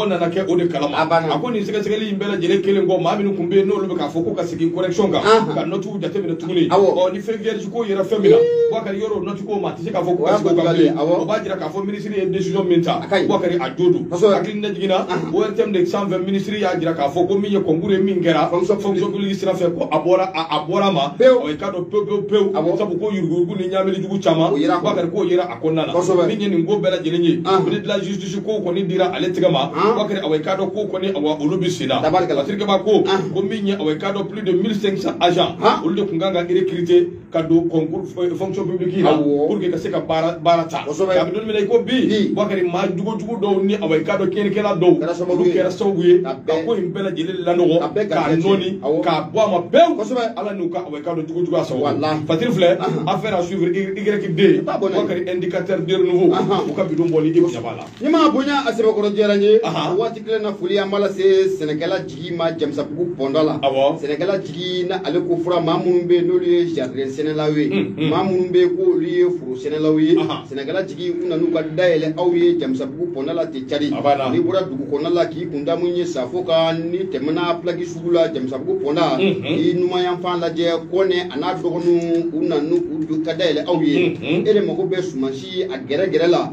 o de kalama a ko nin sɛgɛsɛgɛli in bɛɛ lajɛlen kelen kɔ maa minnu kun bɛ yen n'olu bɛ k'a fɔ ko ka segin correction kan ka notes jateminɛ tuguni ɔ ni fɛn vierge ko yɛrɛ fɛn min na Boubacar yɔrɔ note ko ma a tɛ se k'a fɔ ko ka segin o kan bilen o b'a jira k'a fɔ ministre ye décision min ta Boubacar a jo don hakilina jiginna o R T M de cent vingt ministre y'a jira k'a fɔ ko min ye concours ye min kɛra fonction publique sira fɛ ko a bɔra a bɔra ma o ye k'a dɔn pewu pewu pewu sabu ko yuruguyurugu ni ɲamili jugu caman Boubacar k'o yera a kɔnɔna na min ye nin ko bɛɛ lajɛlen ye ministre de la justice ko kɔni dira ale tigɛ ma Boubacar a ye k'a dɔn ko kɔni awa olu bɛ sen na Latrikeba ko ko min ye a ye k'a dɔn plus de mille cinq cents agents olu de tun kan ka recruter ka don concours fonction publique la pour que ka se ka baara baara ta a bɛ don min na i ko bi Boubacar maa jugu jugu dɔw ni a ye k'a dɔn tiɲɛnikɛla dɔw olu kɛra sababu ye ka ko in bɛɛ lajɛlen lanɔgɔ k'a nɔɔni k'a bɔ a ma pewu ala n'u ka a ye k'a dɔn jugu jugu a sababu Fatiri filɛ affaire à suivre Y D Boubacar indicateur de renouveau u ka bidon bɔli i jaba la ni ma bonya a sɛbɛkɔrɔ diyara n ye waati kelen na foli an b'a lase sɛnɛkɛla jigi ma Jamisabugu pɔnda la sɛnɛkɛla jigi na ale ko fura maa minnu bɛ yen n'olu ye jardin sɛnɛlaw ye maa minnu bɛ yen ko olu ye foro sɛnɛlaw ye sɛnɛkɛla jigi u nan'u ka dayɛlɛ aw ye Jamisabugu pɔnda la ten cari n'i bɔra dugu kɔnɔna la k'i kun da mun ye safo kan ni tɛmɛna plaki sugu la Jamisabugu pɔnda i numanyanfan lajɛ kɔnɛ a n'a dɔgɔninw u nanu u ka dayɛlɛ aw ye e de mago bɛ sumansi a gɛrɛ gɛrɛ la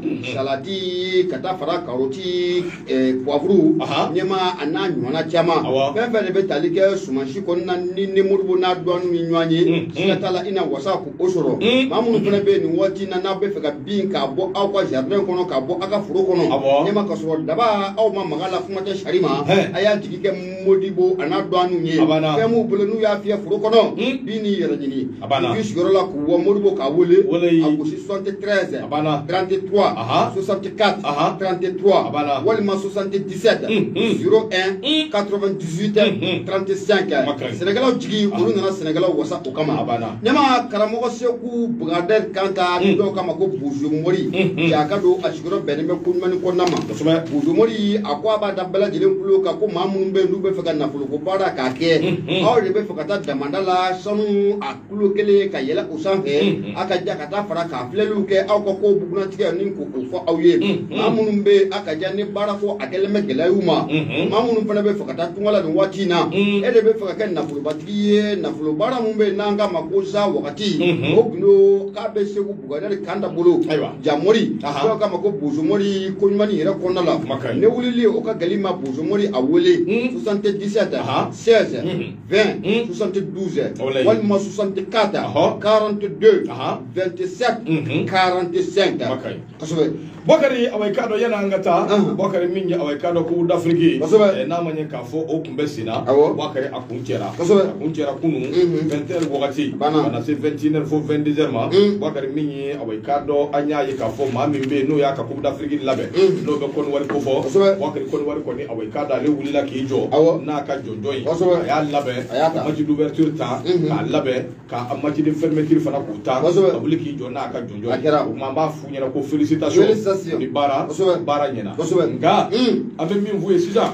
salati ka taa fara karɔti poivre ɲɛma a n'a ɲɔgɔnna caman fɛn fɛn de bɛ tali kɛ sumansi kɔnɔna ni Modibo n'a dɔgɔninw ni ɲɔgɔn ye siga t'a la i na wasa k'o sɔrɔ maa minnu fana bɛ yen nin waati na n'a bɛ fɛ ka bin k'a bɔ aw ka jardin kɔnɔ k'a bɔ aw ka foro kɔnɔ ɲɛma ka sɔrɔ daba aw ma maga la kuma tɛ sari ma a y'a jigi kɛ Modibo a n'a dɔgɔninw ye fɛn m'u bolo n'u y'a fiyɛ foro kɔnɔ bin n'i yɛrɛ ɲini i sigiyɔrɔ la k'u wɔ Modibo k'a wele a gosi soixante-treize trente-trois soixante-quatre trente-trois walima soixante-dix-sept zéro un quatre-vingt-dix-huit trente-cinq sɛnɛkɛlaw jigi olu nana sɛnɛkɛlaw wasa o kama ɲɛma karamɔgɔ Seku Bugadɛri Kanta ni dɔw kama ko Bozo Mori jaa ka don a sigiyɔrɔ bɛnnen bɛ Koɲumani kɔnɔna ma Bozo Mori a ko a b'a da bɛɛ lajɛlen kulo kan ko maa minnu bɛ yen n'u bɛ fɛ ka nafolo ko baara k'a kɛ aw de bɛ fɛ ka taa damanda la sanu a kulo kelen ka yɛlɛ o sanfɛ a ka ja ka taa fara k'a filɛliw kɛ aw ka ko bugunatigɛ ni ko o fɔ aw ye maa minnu bɛ a ka ja ni baara ko a kɛlen bɛ gɛlɛya u ma maa minnu fana bɛ fɛ ka taa tunga la nin waati in na e de bɛ fɛ ka kɛ nafolobatigi ye nafolo baara min bɛ yen n'an k'a ma ko za wagati o gundo k'a bɛ Seku Bugadɛri Kanta bolo Jamori dɔw k'a ma ko Bozo Mori Koɲumani yɛrɛ kɔnɔna la ne wulili o ka gɛlɛn ma Bozo Mori a wele soixante-dix-sept seize vingt soixante-douze walima soixante-quatre quarante-deux vingt-sept quarante-cinq kosɛbɛ Boubacar a ye k'a dɔn yanni an ka taa Boubacar min ye a ye k'a dɔn ko d'Afrique n'a ma ɲɛ k'a fɔ o tun bɛ sen na Boubacar a kun cɛra a kun cɛra kunun vingt heures wagati ka na se vingt et une heures fo vingt-deux heures ma Boubacar min ye a ye k'a dɔn an y'a ye k'a fɔ maa min bɛ yen n'o y'a ka Coupe d'Afrique labɛn n'o bɛ Côte d'Ivoire ko fɔ Boubacar Côte d'Ivoire kɔni a ye k'a dɔn ale wulila k'i jɔ n'a ka jɔnjɔn ye a y'a labɛn ka match d'ouverture ta k'a labɛn ka match de fermeture fana k'u ta ka wuli k'i jɔ n'a ka jɔnjɔn ye o tuma an b'a f'u ɲɛna ko félicitations ni baara baara ɲɛna nka an bɛ min f'u ye sisan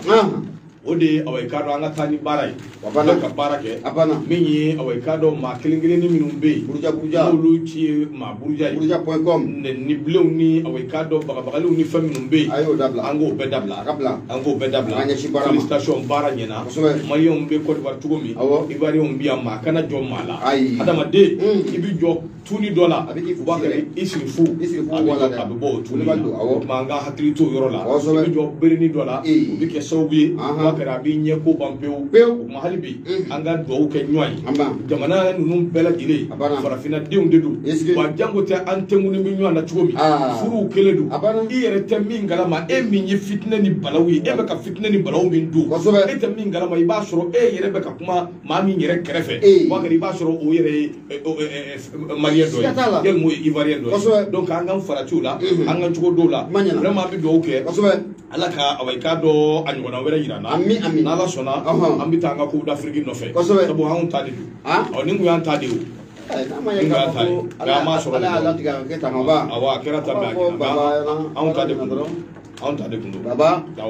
o de ye a ye k'a dɔn an ka taa ni baara ye ka baara kɛ min ye a ye k'a dɔn maa kelen kelenni minnu bɛ yen n'olu ci ye maa buruja ye ni bilenw ni a ye k'a dɔn bagabagaliw ni fɛn minnu bɛ yen an k'o bɛɛ dabila an k'o bɛɛ dabila félicitations baara ɲɛna maliyɛnw bɛ Côte d'Ivoire cogo min ivoiriyɛnw bɛ yan maa kana jɔ maa la adamaden i bɛ jɔ tuni dɔ la Boubacar i sigi fu a bɛ bɔ o tuni na o tuma an ka hakili to o yɔrɔ la i bɛ jɔ berenin dɔ la o bɛ kɛ sababu ye Boubacar a bɛ ɲɛ ko ban pewu o tuma hali bi an ka dugawu kɛ ɲɔgɔn ye jamana ninnu bɛɛ lajɛlen farafinna denw de don wa jango tɛ an tɛŋuni bɛ ɲɔgɔn na cogo min furuw kelen don i yɛrɛ tɛ min kalama e min ye fitinɛ ni balawu ye e bɛ ka fitinɛ ni balawu min don e tɛ min kalama i b'a sɔrɔ e yɛrɛ bɛ ka kuma maa min yɛrɛ kɛrɛfɛ Boubacar i b'a sɔrɔ o yɛrɛ ye maliyɛn dɔ ye yalima o ye ivoiriyɛn dɔ ye donc an k'an farati o la an ka cogo dɔw la vraiment an bɛ dugawu kɛ ala ka a k'a dɔn a ɲɔgɔnna wɛrɛ yira n na n'ala sɔnna an bɛ taa an ka Coupe d'Afrique nɔfɛ sabu anw ta de don ni kun y'an ta de ye o ni kun y'an ta de nka an m'a sɔrɔ de awɔ a kɛra tan mɛ a ɲɛna anw ta de kun don anw ta de kun don awɔ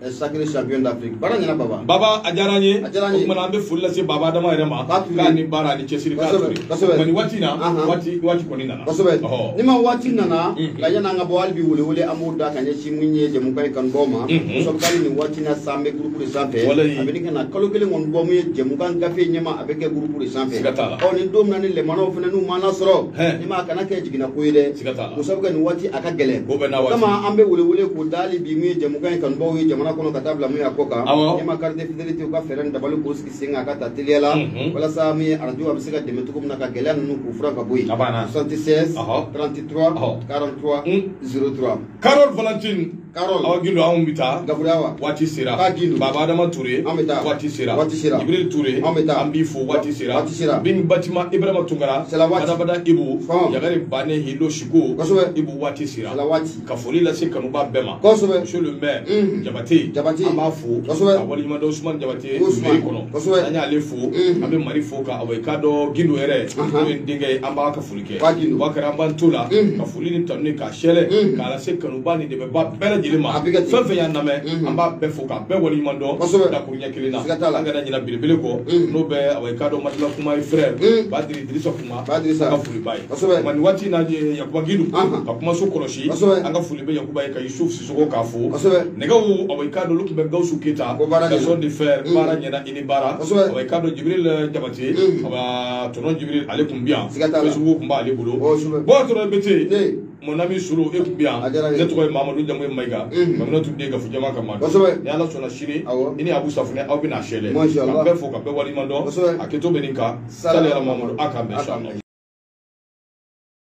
sacré champion d'Afrique. Bara nyana baba. Baba ajaranye. Ajaranye. Kuma nambe fulla se baba adama rema. Kani bara ni chesiri katuri. Mani wati na wati wati koni nana. Kosobe. Nima wati nana la yana ngabo albi wule wule amuda kanye chimunye jemukai kanboma. So kali ni wati na sambe groupe de santé. Abedika na kalokele ngombo mu jemukan gafe nyama abeke groupe de santé. O ni dom nani le mano fena nu mana soro. Nima kana ke jigina koyde. Musabuka ni wati akagele. Kama ambe wule wule ko dali bi mu jemukai kanbo wi jamana kono katabla mu yakoka. Nima carte fidelité ko feren dabalu kurski singa kata tiliela. Wala sa mi arjo abisika demetukum na kagele nu ku franka boy. soixante-seize trente-trois quarante-trois zéro trois. Carole Valentine. Carole. Awa gindo awu mbita. Gafurawa. Wati sira. Kagindo. Baba Adama Touré. Ameta. Wati sira. Wati sira. Jibril Touré. Ameta. Ambifo wati sira. Wati sira. Bing Batima Ibrahima Tungara. Sela wati. Badabada Ibu. Fon. Yagare Bane Hilo Shiko. Kosobe. Ibu wati sira. Sela wati. Kafoli la se kanuba bema. Kosobe. Monsieur le maire. Jabate. Jabate. Ambafo. Kosobe. Awali Mado Ousmane Jabate. Ousmane. Kosobe. Nanya Alefo. Ambe Marifo ka awekado gindo ere. Ndenge amba kafolike. Wagindo. Wakara Bantula. Kafoli ni tanne ka shele. Kala se kanuba ni debe ba bela jilima. Fɛn ya namɛ an b'a bɛɛ fo k'a bɛɛ waleɲuman dɔn dakuru ɲɛ kelen na an kana ɲina belebele kɔ n'o bɛ awɔ i k'a dɔn matila kuma ye frère Badiri Dirisa kuma ka foli ba ye nka nin waati in na Yakuba Gidu ka kumaso kɔlɔsi an ka foli bɛ Yakuba ye ka Yusuf Sisoko k'a fo nɛgɛw awɔ i k'a dɔn olu tun bɛ Gawusu Keyita garçon de fer baara ɲɛna i ni baara awɔ i k'a dɔn Jibril Jabate awɔ tɔnɔ Jibril ale tun bɛ yan Facebook tun b'ale bolo bon tɔnɔ bɛ ten mon ami Sulu e tun bɛ yan ne tɔgɔ ye Mamadu jamu ye Mayiga Mamadu tun den ka fɔ jama kama ni Ala sɔnna sini i ni Abu Safunɛ aw bɛna sɛlɛ ka bɛɛ fo ka bɛɛ waleɲuman dɔn a kɛtɔ bɛ nin kan sali yɛrɛ Mamadu a k'an bɛn